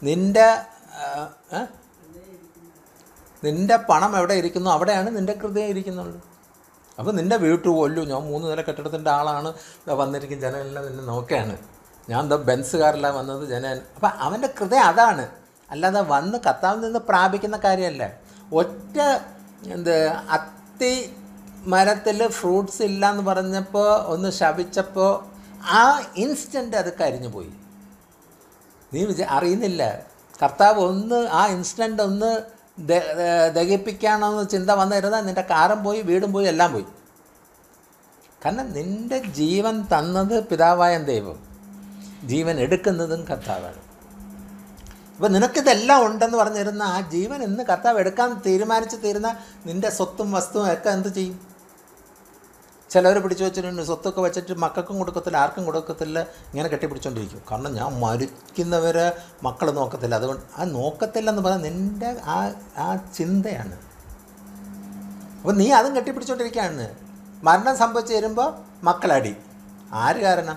നിൻ്റെ പണം എവിടെ ഇരിക്കുന്നു അവിടെയാണ് നിൻ്റെ ഹൃദയം ഇരിക്കുന്നുള്ളൂ. അപ്പോൾ നിൻ്റെ വീട്ടു കൊല്ലു, ഞാൻ 3 നില കെട്ടിടത്തിൻ്റെ ആളാണ്, വന്നിരിക്കും, ജനമെല്ലാം നിന്നെ നോക്കുകയാണ്, ഞാൻ എന്താ ബെൻസ് കാറിലാണ് വന്നത്, അപ്പം അവൻ്റെ ഹൃദയം അതാണ്. അല്ലാതെ വന്ന് കർത്താവിൽ നിന്ന് പ്രാപിക്കുന്ന കാര്യമല്ല. ഒറ്റ അത്തി മരത്തിൽ ഫ്രൂട്ട്സ് ഇല്ല എന്ന് പറഞ്ഞപ്പോൾ ഒന്ന് ശപിച്ചപ്പോൾ ആ ഇൻസ്റ്റൻ്റ് അത് കരിഞ്ഞു പോയി. നീ അറിയുന്നില്ല, കർത്താവ് ഒന്ന് ആ ഇൻസ്റ്റൻ്റ് ഒന്ന് ദഹിപ്പിക്കാണമെന്ന് ചിന്ത വന്നിരുന്നാൽ നിൻ്റെ കാറും പോയി, വീടും പോയി, എല്ലാം പോയി. കാരണം നിൻ്റെ ജീവൻ തന്നത് പിതാവായ ദൈവം, ജീവൻ എടുക്കുന്നതും കർത്താവാണ്. അപ്പോൾ നിനക്കിതെല്ലാം ഉണ്ടെന്ന് പറഞ്ഞിരുന്ന ആ ജീവൻ ഇന്ന് കർത്താവ് എടുക്കാൻ തീരുമാനിച്ച് തീരുന്ന നിൻ്റെ സ്വത്തും വസ്തുവും ഒക്കെ എന്ത് ചെയ്യും? ചിലവർ പിടിച്ചു വെച്ചിട്ടുണ്ട്, സ്വത്തൊക്കെ വെച്ചിട്ട് മക്കൾക്കും കൊടുക്കത്തില്ല, ആർക്കും കൊടുക്കത്തില്ല, ഇങ്ങനെ കെട്ടിപ്പിടിച്ചുകൊണ്ടിരിക്കും. കാരണം ഞാൻ മരിക്കുന്നവരെ മക്കൾ നോക്കത്തില്ല. അതുകൊണ്ട് ആ നോക്കത്തില്ലെന്ന് പറഞ്ഞാൽ നിൻ്റെ ആ ചിന്തയാണ്. അപ്പോൾ നീ അതും കെട്ടിപ്പിടിച്ചുകൊണ്ടിരിക്കുകയാണ്. മരണം സംഭവിച്ച് വരുമ്പോൾ മക്കളടി. ആര് കാരണം?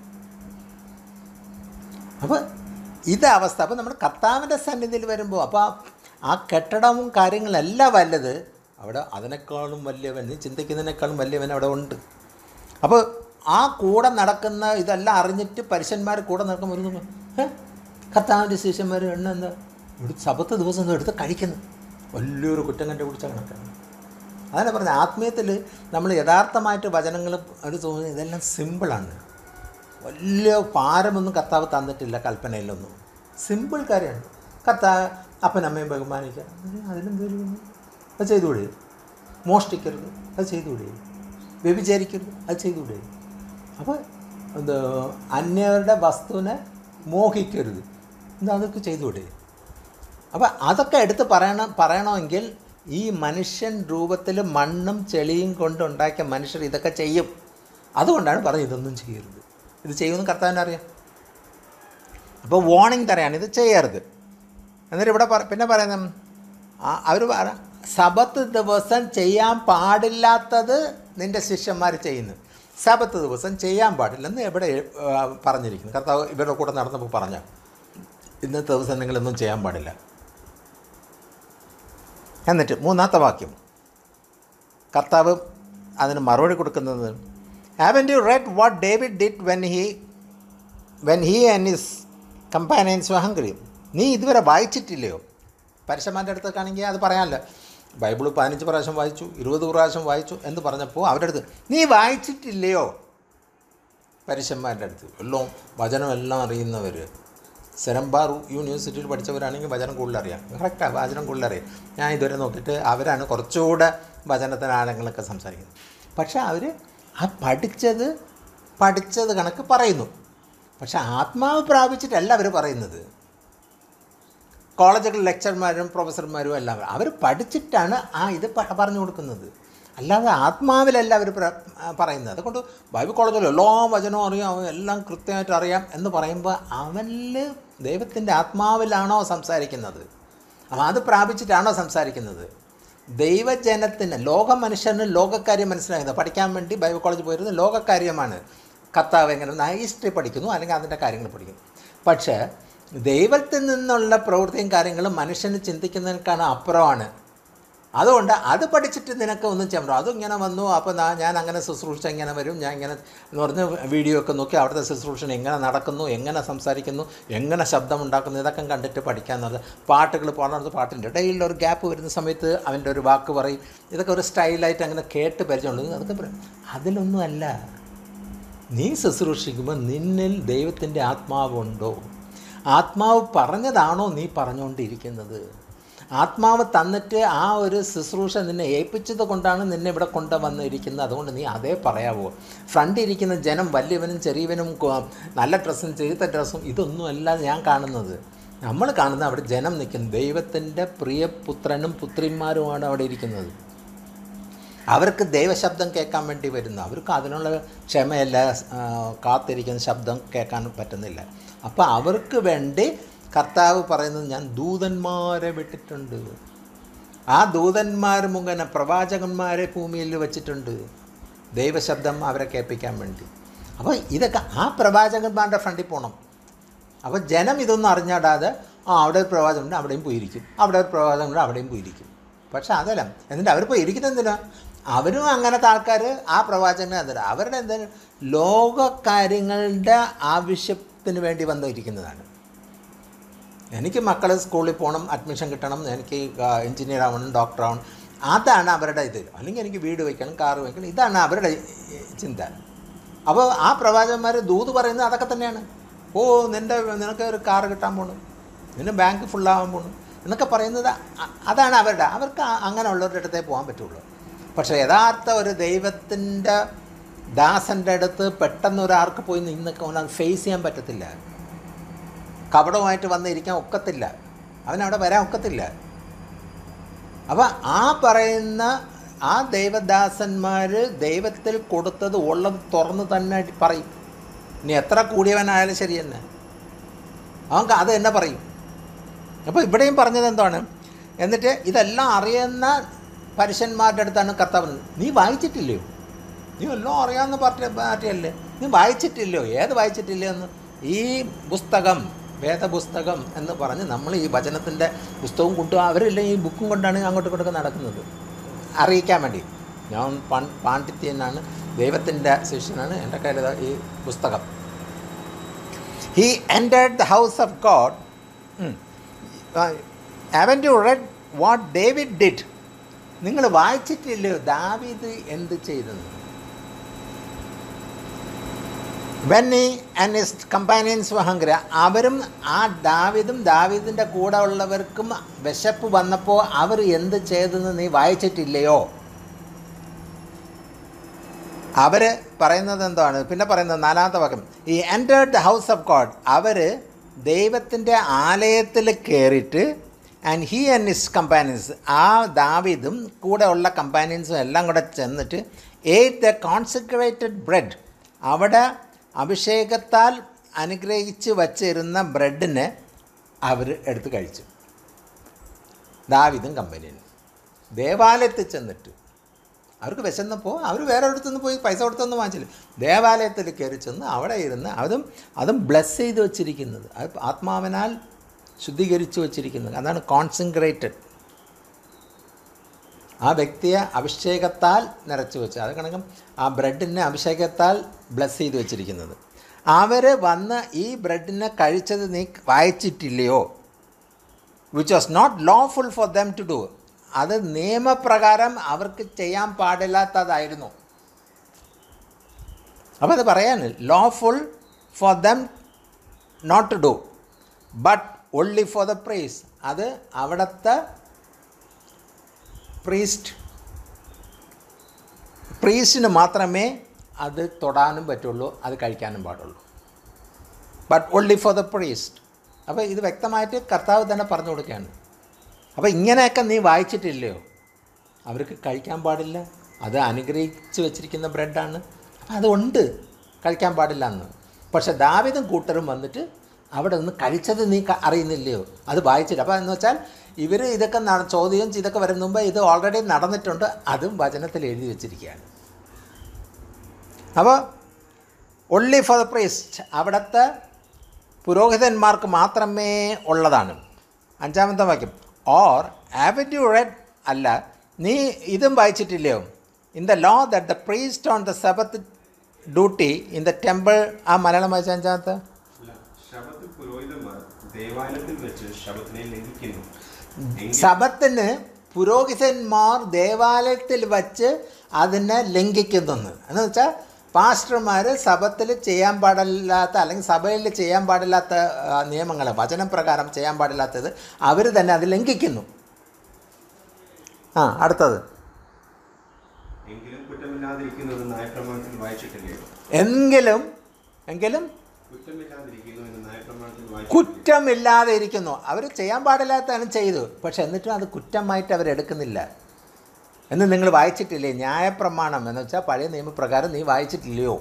അപ്പോൾ ഇത് അവസ്ഥ. അപ്പോൾ നമ്മൾ കർത്താവിൻ്റെ സന്നിധിയിൽ വരുമ്പോൾ അപ്പോൾ ആ കെട്ടിടവും കാര്യങ്ങളെല്ലാം വല്ലത് അവിടെ അതിനേക്കാളും വലിയവൻ, നീ ചിന്തിക്കുന്നതിനേക്കാളും വലിയവൻ അവിടെ ഉണ്ട്. അപ്പോൾ ആ കൂടെ നടക്കുന്ന ഇതെല്ലാം അറിഞ്ഞിട്ട് പരീശന്മാർ കൂടെ നടക്കുമ്പോൾ ഒരു കർത്താവിൻ്റെ ശിഷ്യന്മാർ എന്താ സബത്ത് ദിവസം എടുത്ത് കഴിക്കുന്നു, വലിയൊരു കുറ്റം കണ്ടുപിടിച്ച കണക്കാണ്. അങ്ങനെ പറഞ്ഞ ആത്മീയത്തിൽ നമ്മൾ യഥാർത്ഥമായിട്ട് വചനങ്ങൾ അത് തോന്നുന്നത് ഇതെല്ലാം സിമ്പിളാണ്. വലിയ ഭാരമൊന്നും കർത്താവ് തന്നിട്ടില്ല കൽപ്പനയിലൊന്നും. സിമ്പിൾ കാര്യമാണ്. കർത്താവ് അപ്പനമ്മയും ബഹുമാനിക്കുക, അതിനെന്തൊരു അത് ചെയ്തുകൂടെ? മോഷ്ടിക്കരുത്, അത് ചെയ്തുകൂടെ? വ്യഭിചരിക്കരുത്, അത് ചെയ്തുകൂടെ? അപ്പോൾ അന്യരുടെ വസ്തുവിനെ മോഹിക്കരുത്, അതൊക്കെ ചെയ്തുകൂടെ? അപ്പോൾ അതൊക്കെ എടുത്ത് പറയണമെങ്കിൽ ഈ മനുഷ്യൻ രൂപത്തിൽ മണ്ണും ചെളിയും കൊണ്ടുണ്ടാക്കിയ മനുഷ്യർ ഇതൊക്കെ ചെയ്യും. അതുകൊണ്ടാണ് പറഞ്ഞത് ഇതൊന്നും ചെയ്യരുത്. ഇത് ചെയ്യുമെന്ന് കർത്താവിന് അറിയാം. അപ്പോൾ വാർണിംഗ് തരാണ്, ഇത് ചെയ്യരുത്. എന്നിട്ട് ഇവിടെ പിന്നെ പറയുന്നത് അവർ സബത്ത് ദിവസം ചെയ്യാൻ പാടില്ലാത്തത് നിൻ്റെ ശിഷ്യന്മാർ ചെയ്യുന്നു. സബത്ത് ദിവസം ചെയ്യാൻ പാടില്ലെന്ന് എവിടെ പറഞ്ഞിരിക്കുന്നു? കർത്താവ് ഇവരുടെ കൂടെ നടന്നപ്പോൾ പറഞ്ഞ ഇന്നത്തെ ദിവസം നിങ്ങളൊന്നും ചെയ്യാൻ പാടില്ല. എന്നിട്ട് 3-ാമത്തെ വാക്യം കർത്താവ് അതിന് മറുപടി കൊടുക്കുന്നത്, haven't you read what David did when he and his companions were hungry? നീ ഇതുവരെ വായിച്ചിട്ടില്ലയോ? പരീശന്മാരുടെ അടുത്തൊക്കെയാണെങ്കിൽ അത് പറയാമല്ലോ, ബൈബിൾ 15 പ്രാവശ്യം വായിച്ചു, 20 പ്രാവശ്യം വായിച്ചു എന്ന് പറഞ്ഞപ്പോൾ അവരുടെ അടുത്ത് നീ വായിച്ചിട്ടില്ലയോ? പരീശന്മാരുടെ അടുത്ത് എല്ലാം വചനമെല്ലാം അറിയുന്നവർ, സെരംബാർ യൂണിവേഴ്സിറ്റിയിൽ പഠിച്ചവരാണെങ്കിൽ വചനം കൂടുതൽ അറിയാം. കറക്റ്റാണ്, വചനം കൂടുതൽ അറിയാം. ഞാൻ ഇതുവരെ നോക്കിയിട്ട് അവരാണ് കുറച്ചുകൂടെ വചനത്തിന് ആഴങ്ങളൊക്കെ സംസാരിക്കുന്നത്. പക്ഷേ അവർ ആ പഠിച്ചത് കണക്ക് പറയുന്നു. പക്ഷെ ആത്മാവ് പ്രാപിച്ചിട്ടല്ല അവർ പറയുന്നത്. കോളേജുകളിൽ ലെക്ചർമാരും പ്രൊഫസർമാരും എല്ലാം അവർ പഠിച്ചിട്ടാണ് ഇത് പറഞ്ഞു കൊടുക്കുന്നത്. അല്ലാതെ ആത്മാവിലല്ല അവർ പറയുന്നത്. അതുകൊണ്ട് ബൈബിൾ കോളേജിൽ എല്ലാ വചനവും അറിയാം, എല്ലാം കൃത്യമായിട്ട് അറിയാം എന്ന് പറയുമ്പോൾ അവനിൽ ദൈവത്തിൻ്റെ ആത്മാവിലാണോ സംസാരിക്കുന്നത്? അവൻ അത് പ്രാപിച്ചിട്ടാണോ സംസാരിക്കുന്നത്? ദൈവജനത്തിന്, ലോക മനുഷ്യന് ലോകക്കാര്യം മനസ്സിലാക്കുന്നത് പഠിക്കാൻ വേണ്ടി ബൈബിൾ കോളേജിൽ പോയിരുന്നത് ലോകക്കാര്യമാണ്. കർത്താവ് എങ്ങനെ ഹിസ്റ്ററി പഠിക്കുന്നു, അല്ലെങ്കിൽ അതിൻ്റെ കാര്യങ്ങൾ പഠിക്കുന്നു. പക്ഷേ ദൈവത്തിൽ നിന്നുള്ള പ്രവൃത്തിയും കാര്യങ്ങളും മനുഷ്യന് ചിന്തിക്കുന്നതിനേക്കാണ് അപ്പുറമാണ്. അതുകൊണ്ട് അത് പഠിച്ചിട്ട് നിനക്ക് ഒന്നും ചെയ്യാൻ പറ്റും. അതും ഇങ്ങനെ വന്നു, അപ്പോൾ ഞാൻ അങ്ങനെ ശുശ്രൂഷ ഇങ്ങനെ വരും, ഞാൻ ഇങ്ങനെ എന്ന് പറഞ്ഞ് വീഡിയോ ഒക്കെ നോക്കി അവിടുത്തെ ശുശ്രൂഷ എങ്ങനെ നടക്കുന്നു, എങ്ങനെ സംസാരിക്കുന്നു, എങ്ങനെ ശബ്ദം ഉണ്ടാക്കുന്നു, ഇതൊക്കെ കണ്ടിട്ട് പഠിക്കാമെന്ന് പറഞ്ഞാൽ പാട്ടുകൾ പാടുന്നത് പാട്ടിൻ്റെ ഇടയിൽ ഒരു ഗ്യാപ്പ് വരുന്ന സമയത്ത് അവൻ്റെ ഒരു വാക്ക് പറയും. ഇതൊക്കെ ഒരു സ്റ്റൈലായിട്ട് അങ്ങനെ കേട്ട് പരിചയമുണ്ട്. അതൊക്കെ പറയും. അതിലൊന്നുമല്ല. നീ ശുശ്രൂഷിക്കുമ്പോൾ നിന്നിൽ ദൈവത്തിൻ്റെ ആത്മാവുണ്ടോ? ആത്മാവ് പറഞ്ഞതാണോ നീ പറഞ്ഞുകൊണ്ടിരിക്കുന്നത്? ആത്മാവ് തന്നിട്ട് ആ ഒരു ശുശ്രൂഷ നിന്നെ ഏൽപ്പിച്ചത് കൊണ്ടാണ് നിന്നെ ഇവിടെ കൊണ്ടുവന്നിരിക്കുന്നത്. അതുകൊണ്ട് നീ അതേ പറയാവോ? ഫ്രണ്ടിരിക്കുന്ന ജനം വലിയവനും ചെറിയവനും നല്ല ഡ്രസ്സും ചീത്ത ഡ്രസ്സും ഇതൊന്നുമല്ല ഞാൻ കാണുന്നത്. നമ്മൾ കാണുന്നത് അവിടെ ജനം നിൽക്കുന്നു. ദൈവത്തിൻ്റെ പ്രിയപുത്രനും പുത്രിമാരുമാണ് അവിടെ ഇരിക്കുന്നത്. അവർക്ക് ദൈവശബ്ദം കേൾക്കാൻ വേണ്ടി വരുന്നു. അവർക്ക് അതിനുള്ള ക്ഷമയല്ല, കാത്തിരിക്കുന്ന ശബ്ദം കേൾക്കാൻ പറ്റുന്നില്ല. അപ്പോൾ അവർക്ക് വേണ്ടി കർത്താവ് പറയുന്നത്, ഞാൻ ദൂതന്മാരെ വിട്ടിട്ടുണ്ട്. ആ ദൂതന്മാർ മുഖേന പ്രവാചകന്മാരെ ഭൂമിയിൽ വെച്ചിട്ടുണ്ട്, ദൈവശബ്ദം അവരെ കേൾപ്പിക്കാൻ വേണ്ടി. അപ്പോൾ ഇതൊക്കെ ആ പ്രവാചകന്മാരുടെ ഫ്രണ്ടിൽ പോകണം. അപ്പോൾ ജനം ഇതൊന്നും അറിഞ്ഞാടാതെ അവിടെ ഒരു പ്രവാചകനുണ്ട് അവിടെയും പോയിരിക്കും, അവിടെ ഒരു പ്രവാചകനുണ്ട് അവിടെയും പോയിരിക്കും. പക്ഷെ അതല്ല. എന്നിട്ട് അവർ പോയി ഇരിക്കുന്നത് എന്തിനാ? അവരും അങ്ങനത്തെ ആൾക്കാർ ആ പ്രവാചകനെ എന്തിനാ? അവരുടെ എന്തെങ്കിലും ലോകകാര്യങ്ങളുടെ ആവശ്യത്തിന് വേണ്ടി വന്നിരിക്കുന്നതാണ്. എനിക്ക് മക്കൾ സ്കൂളിൽ പോകണം, അഡ്മിഷൻ കിട്ടണം, എനിക്ക് എൻജിനീയർ ആവണം, ഡോക്ടർ ആവണം, അതാണ് അവരുടെ ഇത്. അല്ലെങ്കിൽ എനിക്ക് വീട് വയ്ക്കണം, കാറ് വയ്ക്കണം, ഇതാണ് അവരുടെ ചിന്ത. അപ്പോൾ ആ പ്രവാചകന്മാർ ദൂത് പറയുന്നത് അതൊക്കെ തന്നെയാണ്. ഓ നിനക്ക് ഒരു കാറ് കിട്ടാൻ പോകണം, നിന്റെ ബാങ്ക് ഫുള്ളാകാൻ പോകണം എന്നൊക്കെ പറയുന്നത് അതാണ് അവർക്ക് അങ്ങനെയുള്ളവരുടെ അടുത്തേ പോകാൻ പറ്റുള്ളൂ. പക്ഷേ യഥാർത്ഥ ഒരു ദൈവത്തിൻ്റെ ദാസൻ്റെ അടുത്ത് പെട്ടെന്ന് ഒരാൾക്ക് പോയി നിന്നൊക്കെ അവൻ ഫേസ് ചെയ്യാൻ പറ്റത്തില്ല. കപടമായിട്ട് വന്നിരിക്കാൻ ഒക്കത്തില്ല, അവനവിടെ വരാൻ ഒക്കത്തില്ല. അപ്പോൾ ആ പറയുന്ന ആ ദൈവദാസന്മാർ ദൈവത്തിൽ കൊടുത്തത് ഉള്ളത് തുറന്ന് തന്നെ പറയും. ഇനി എത്ര കൂടിയവനായാലും ശരി തന്നെ അവർക്ക് അത് തന്നെ പറയും. അപ്പോൾ ഇവിടെയും പറഞ്ഞത് എന്താണ്? എന്നിട്ട് ഇതെല്ലാം അറിയുന്ന പരുഷന്മാരുടെ അടുത്താണ് കർത്താവ് പറഞ്ഞത്, നീ വായിച്ചിട്ടില്ലയോ? നീ എല്ലാം അറിയാവുന്ന പാർട്ടിയല്ലേ, നീ വായിച്ചിട്ടില്ലയോ? ഏത് വായിച്ചിട്ടില്ലയോ എന്ന്? ഈ പുസ്തകം, വേദപുസ്തകം എന്ന് പറഞ്ഞ് നമ്മൾ ഈ വചനത്തിൻ്റെ പുസ്തകവും കൊണ്ടു അവരില്ല ഈ ബുക്കും കൊണ്ടാണ് അങ്ങോട്ടും ഇങ്ങോട്ടൊക്കെ നടക്കുന്നത് അറിയിക്കാൻ വേണ്ടി. ഞാൻ പാണ്ഡിത്യനാണ്, ദൈവത്തിൻ്റെ ശിഷ്യനാണ്, എൻ്റെ കയ്യിൽ ഈ പുസ്തകം. He entered the house of God. haven't you read what David did? നിങ്ങൾ വായിച്ചിട്ടില്ലയോ ദാവീദ് എന്ത് ചെയ്തെന്ന്? when he and his companions were hungry, അവരും ആ ദാവീദിൻ്റെ കൂടെ ഉള്ളവർക്കും വിശപ്പ് വന്നപ്പോൾ അവർ എന്ത് ചെയ്തെന്ന് നീ വായിച്ചിട്ടില്ലയോ? അവർ പറയുന്നത് എന്താണ്? പിന്നെ പറയുന്നത് 4-ാമത്തെ വാക്യം, ഈ entered the house of God. അവർ ദൈവത്തിൻ്റെ ആലയത്തിൽ കയറിയിട്ട് and he and his companions, ആ ദാവീദും കൂടെ ഉള്ള കമ്പാനിയൻസും എല്ലാം കൂടെ ചെന്നിട്ട് ate the consecrated bread, അവിടെ അഭിഷേകത്താൽ അനുഗ്രഹിച്ച് വച്ചിരുന്ന ബ്രെഡിനെ അവർ എടുത്ത് കഴിച്ചു. ദാവീദും കമ്പനിയും ദേവാലയത്തിൽ ചെന്നിട്ട് അവർക്ക് വിശന്നപ്പോൾ അവർ വേറെ അടുത്തുനിന്ന് പോയി പൈസ കൊടുത്തൊന്നും വാങ്ങിച്ചില്ല. ദേവാലയത്തിൽ കയറി ചെന്ന് അവിടെ ഇരുന്ന് അതും ബ്ലെസ് ചെയ്ത് വച്ചിരിക്കുന്നത്, അത് ആത്മാവിനാൽ ശുദ്ധീകരിച്ച് വച്ചിരിക്കുന്നത്, അതാണ് കോൺസെൻട്രേറ്റഡ്. ആ വ്യക്തിയെ അഭിഷേകത്താൽ നിറച്ച് വെച്ച്, അത് കണക്കും ആ ബ്രെഡിനെ അഭിഷേകത്താൽ ബ്ലെസ് ചെയ്ത് വെച്ചിരിക്കുന്നത്. അവർ വന്ന് ഈ ബ്രെഡിനെ കഴിച്ചത് നീ വായിച്ചിട്ടില്ലയോ? Which was not lawful for them to do, അത് നിയമപ്രകാരം അവർക്ക് ചെയ്യാൻ പാടില്ലാത്തതായിരുന്നു. അപ്പോൾ അത് പറയാൻ lawful for them not to do but only for the priests, അത് അവിടുത്തെ പ്രീസ്റ്റിന് മാത്രമേ അത് തൊടാനും പറ്റുള്ളൂ, അത് കഴിക്കാനും പാടുള്ളൂ. But only for the priest. അപ്പോൾ ഇത് വ്യക്തമായിട്ട് കർത്താവ് തന്നെ പറഞ്ഞു കൊടുക്കുകയാണ്. അപ്പോൾ ഇങ്ങനെയൊക്കെ നീ വായിച്ചിട്ടില്ലയോ? അവർക്ക് കഴിക്കാൻ പാടില്ല, അത് അനുഗ്രഹിച്ച് വെച്ചിരിക്കുന്ന ബ്രെഡാണ്, അപ്പോൾ അതുകൊണ്ട് കഴിക്കാൻ പാടില്ല എന്ന്. പക്ഷേ ദാവീദും കൂട്ടരും വന്നിട്ട് അവിടെ നിന്ന് കഴിച്ചത് നീ അറിയുന്നില്ലയോ? അത് വായിച്ചിട്ട്. അപ്പോൾ എന്ന് വെച്ചാൽ ഇവർ ഇതൊക്കെ ചോദ്യം ഇതൊക്കെ വരുന്ന മുമ്പ് ഇത് ഓൾറെഡി നടന്നിട്ടുണ്ട്, അതും വചനത്തിൽ എഴുതി വെച്ചിരിക്കുകയാണ്. അപ്പോൾ ഒൺലി ഫോർ ദ പ്രീസ്റ്റ്, അവിടുത്തെ പുരോഹിതന്മാർക്ക് മാത്രമേ ഉള്ളതാണ്. 5-ാമത്തെ വാക്യം, ഓർ ഹാവന്റ് യു റെഡ്, അല്ല നീ ഇതും വായിച്ചിട്ടില്ലയോ? In the law that the priest on the Sabbath duty in the temple. ആ മലയാളം വായിച്ച അഞ്ചാമത്തെ. ശബത്ത് പുരോഹിതന്മാർ ദേവാലയത്തിൽ വെച്ച് ശബത്തിനെ ലംഘിക്കുന്നു. ശബത്തിന് പുരോഹിതന്മാർ ദേവാലയത്തിൽ വച്ച് അതിനെ ലംഘിക്കുന്നു എന്ന് വെച്ചാൽ പാസ്റ്റർമാർ സഭത്തിൽ ചെയ്യാൻ പാടില്ലാത്ത അല്ലെങ്കിൽ സഭയിൽ ചെയ്യാൻ പാടില്ലാത്ത നിയമങ്ങൾ വചനപ്രകാരം ചെയ്യാൻ പാടില്ലാത്തത് അവർ തന്നെ അത് ലംഘിക്കുന്നു. അടുത്തത് എങ്കിലും കുറ്റമില്ലാതിരിക്കുന്നു എന്ന് ന്യായപ്രമാണത്തിൽ വായിച്ചിട്ടില്ലയോ? എങ്കിലും കുറ്റമില്ലാതെ ഇരിക്കുന്നു. അവർ ചെയ്യാൻ പാടില്ലാത്തതാണ് ചെയ്തു, പക്ഷെ എന്നിട്ടും അത് കുറ്റമായിട്ട് അവരെടുക്കുന്നില്ല എന്ന് നിങ്ങൾ വായിച്ചിട്ടില്ലേ? ന്യായപ്രമാണം എന്ന് വെച്ചാൽ പഴയ നിയമപ്രകാരം നീ വായിച്ചിട്ടില്ലയോ?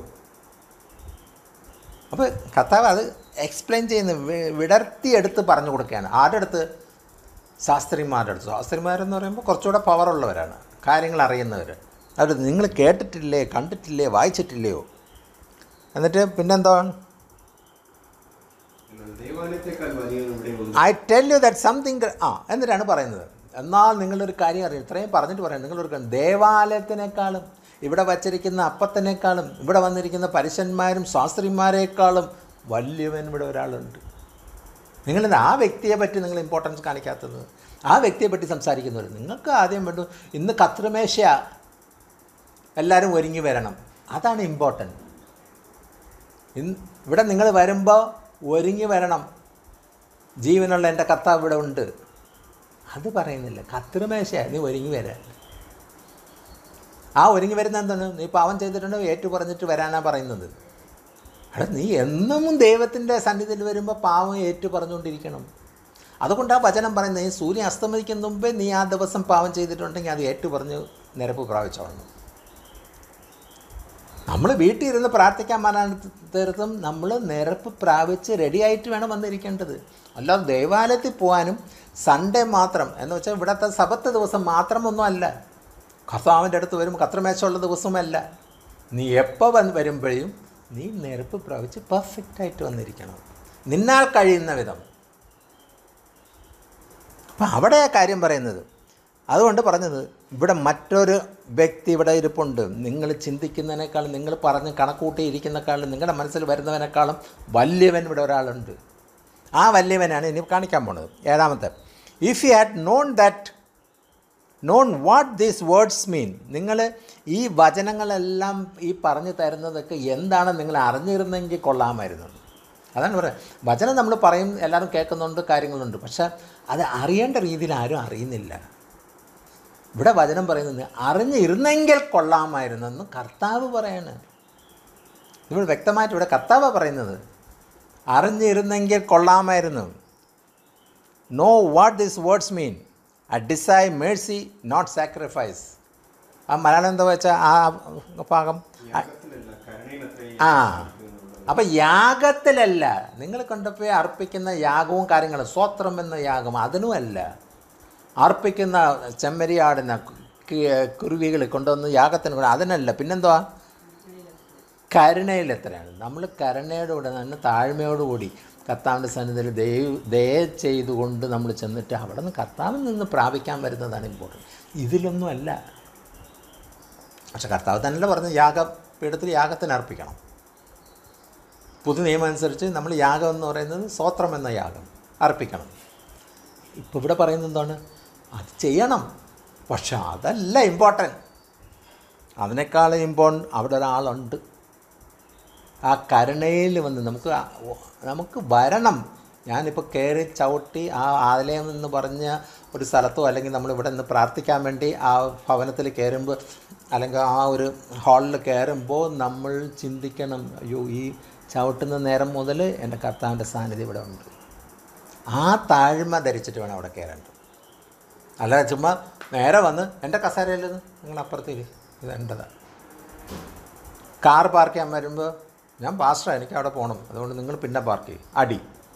അപ്പോൾ കർത്താവ് അത് എക്സ്പ്ലെയിൻ ചെയ്യുന്ന വിടർത്തിയെടുത്ത് പറഞ്ഞു കൊടുക്കുകയാണ്. ആരുടെ അടുത്ത്? ശാസ്ത്രിമാരുടെ അടുത്ത്. ശാസ്ത്രിമാരെന്ന് പറയുമ്പോൾ കുറച്ചുകൂടെ പവറുള്ളവരാണ്, കാര്യങ്ങൾ അറിയുന്നവർ. അവർ നിങ്ങൾ കേട്ടിട്ടില്ലേ, കണ്ടിട്ടില്ലേ, വായിച്ചിട്ടില്ലയോ? എന്നിട്ട് പിന്നെന്താണ്? I tell you that something. എന്നിട്ടാണ് പറയുന്നത്, എന്നാൽ നിങ്ങളൊരു കാര്യം അറിയാം. ഇത്രയും പറഞ്ഞിട്ട് പറയാം, നിങ്ങളൊരു ദേവാലയത്തിനേക്കാളും ഇവിടെ വച്ചിരിക്കുന്ന അപ്പത്തിനേക്കാളും ഇവിടെ വന്നിരിക്കുന്ന പരീശന്മാരും ശാസ്ത്രിമാരെക്കാളും വലിയവൻ ഇവിടെ ഒരാളുണ്ട്. നിങ്ങളിത് ആ വ്യക്തിയെ പറ്റി നിങ്ങൾ ഇമ്പോർട്ടൻസ് കാണിക്കാത്തത്, ആ വ്യക്തിയെ പറ്റി സംസാരിക്കുന്നവർ. നിങ്ങൾക്ക് ആദ്യം വേണ്ടു ഇന്ന് കത്രിമേശ എല്ലാവരും ഒരുങ്ങി വരണം, അതാണ് ഇമ്പോർട്ടൻറ്റ്. ഇവിടെ നിങ്ങൾ വരുമ്പോൾ ഒരുങ്ങി വരണം, ജീവനുള്ള എൻ്റെ കർത്താവ് ഇവിടെ ഉണ്ട്, അത് പറയുന്നില്ല. കത്രിമേശ നീ ഒരുങ്ങി വരാൻ. ആ ഒരുങ്ങി വരുന്ന എന്താണ്? നീ പാവം ചെയ്തിട്ടുണ്ടോ ഏറ്റു പറഞ്ഞിട്ട് വരാനാണ് പറയുന്നത്. നീ എന്നും ദൈവത്തിൻ്റെ സന്നിധിയിൽ വരുമ്പോൾ പാവം ഏറ്റു പറഞ്ഞുകൊണ്ടിരിക്കണം. അതുകൊണ്ട് ആ വചനം പറയുന്നത്, ഈ സൂര്യൻ അസ്തമിക്കുന്ന മുമ്പേ നീ ആ ദിവസം പാവം ചെയ്തിട്ടുണ്ടെങ്കിൽ അത് ഏറ്റു പറഞ്ഞ് നിരപ്പ് പ്രാപിച്ചോളണം. നമ്മൾ വീട്ടിൽ ഇരുന്ന് പ്രാർത്ഥിക്കാൻ തീർത്തും നമ്മൾ നിരപ്പ് പ്രാപിച്ച് റെഡിയായിട്ട് വേണം വന്നിരിക്കേണ്ടത്. അല്ലാതെ ദേവാലയത്തിൽ പോകാനും സൺഡേ മാത്രം എന്ന് വെച്ചാൽ ഇവിടുത്തെ സബത്ത് ദിവസം മാത്രമൊന്നും അല്ല, കർത്താവിൻ്റെ അടുത്ത് വരും കത്രിമേശമുള്ള ദിവസമല്ല. നീ എപ്പോൾ വരുമ്പോഴും നീ നിരപ്പ് പ്രാപിച്ച് പെർഫെക്റ്റായിട്ട് വന്നിരിക്കണം, നിന്നാൽ കഴിയുന്ന വിധം. അപ്പം അവിടെ ആ കാര്യം പറയുന്നത്. അതുകൊണ്ട് പറഞ്ഞത്, ഇവിടെ മറ്റൊരു വ്യക്തി ഇവിടെ ഇരിപ്പുണ്ട്. നിങ്ങൾ ചിന്തിക്കുന്നതിനേക്കാളും, നിങ്ങൾ പറഞ്ഞ് കണക്കൂട്ടിയിരിക്കുന്നതിനേക്കാളും, നിങ്ങളുടെ മനസ്സിൽ വരുന്നവനേക്കാളും വലിയവൻ ഇവിടെ ഒരാളുണ്ട്. ആ വലിയവനാണ് ഇനി കാണിക്കാൻ പോണത്. ഏഴാമത്തെ, if you had known what these words mean. നിങ്ങൾ ഈ വചനങ്ങളെല്ലാം ഈ പറഞ്ഞു തരുന്നതൊക്കെ എന്താണ് നിങ്ങൾ അറിഞ്ഞിരുന്നെങ്കിൽ കൊള്ളാമായിരുന്നു. അതാണ് പറയുക. വചനം നമ്മൾ പറയും, എല്ലാവരും കേൾക്കുന്നുണ്ട്, കാര്യങ്ങളുണ്ട്, പക്ഷെ അത് അറിയേണ്ട രീതിയിൽ ആരും അറിയുന്നില്ല. ഇവിടെ വചനം പറയുന്നത് അറിഞ്ഞിരുന്നെങ്കിൽ കൊള്ളാമായിരുന്നെന്ന് കർത്താവ് പറയാണ്. നമ്മൾ വ്യക്തമായിട്ട് ഇവിടെ കർത്താവ് പറയുന്നത്, അറിഞ്ഞിരുന്നെങ്കിൽ കൊള്ളാമായിരുന്നു. Know what these words mean, I desire mercy not sacrifice. ആ മലയാളം എന്താ വെച്ചാൽ ആ ഭാഗം അപ്പം യാഗത്തിലല്ല, നിങ്ങൾ കൊണ്ടുപോയി അർപ്പിക്കുന്ന യാഗവും കാര്യങ്ങളും, സ്വോത്രം എന്ന യാഗം അതിനുമല്ല. അർപ്പിക്കുന്ന ചെമ്മരിയാടിന കുരുവികൾ കൊണ്ടുവന്ന് യാഗത്തിന് കൊണ്ട് അതിനല്ല. പിന്നെന്തുവാ? കരുണയിൽ എത്രയാണ്. നമ്മൾ കരുണയോടുകൂടി തന്നെ താഴ്മയോടുകൂടി കർത്താവിൻ്റെ സന്നിധിയിൽ ദയ ചെയ്തുകൊണ്ട് നമ്മൾ ചെന്നിട്ട് അവിടെ നിന്ന് കർത്താവിൽ നിന്ന് പ്രാപിക്കാൻ വരുന്നതാണ് ഇമ്പോർട്ടൻറ്റ്. ഇതിലൊന്നും അല്ല. പക്ഷെ കർത്താവ് തന്നെയല്ല പറഞ്ഞ് യാഗപീഠത്തിൽ യാഗത്തിന് അർപ്പിക്കണം. പുതിയ നിയമം അനുസരിച്ച് നമ്മൾ യാഗം എന്ന് പറയുന്നത് സ്തോത്രം എന്ന യാഗം അർപ്പിക്കണം. ഇപ്പോൾ ഇവിടെ പറയുന്നത് എന്താണ്? അത് ചെയ്യണം, പക്ഷെ അതല്ല ഇമ്പോർട്ടൻറ്റ്. അതിനേക്കാളും ഇമ്പോർട്ടൻറ്റ് അവിടെ ഒരാളുണ്ട്. ആ കരുണയിൽ വന്ന് നമുക്ക് വരണം. ഞാനിപ്പോൾ കയറി ചവിട്ടി ആ ആലയം എന്ന് പറഞ്ഞ ഒരു സ്ഥലത്തോ അല്ലെങ്കിൽ നമ്മളിവിടെ നിന്ന് പ്രാർത്ഥിക്കാൻ വേണ്ടി ആ ഭവനത്തിൽ കയറുമ്പോൾ അല്ലെങ്കിൽ ആ ഒരു ഹാളിൽ കയറുമ്പോൾ നമ്മൾ ചിന്തിക്കണം, അയ്യോ ഈ ചവിട്ടുന്ന നേരം മുതൽ എൻ്റെ കർത്താവിൻ്റെ സാന്നിധ്യം ഇവിടെ ഉണ്ട്. ആ താഴ്മ ധരിച്ചിട്ട് വേണം അവിടെ കയറേണ്ടത്. അല്ലാതെ ചുമ്മാ നേരെ വന്ന് എൻ്റെ കസേരയിൽ നിങ്ങൾ അപ്പുറത്തേക്ക് ഇത് എൻ്റെതാണ്. കാർ പാർക്ക് ചെയ്യാൻ വരുമ്പോൾ ഞാൻ പാസ്റ്ററാണ്, എനിക്ക് അവിടെ പോകണം, അതുകൊണ്ട് നിങ്ങൾ പിന്നെ പാർക്ക് ചെയ്യും, അടി.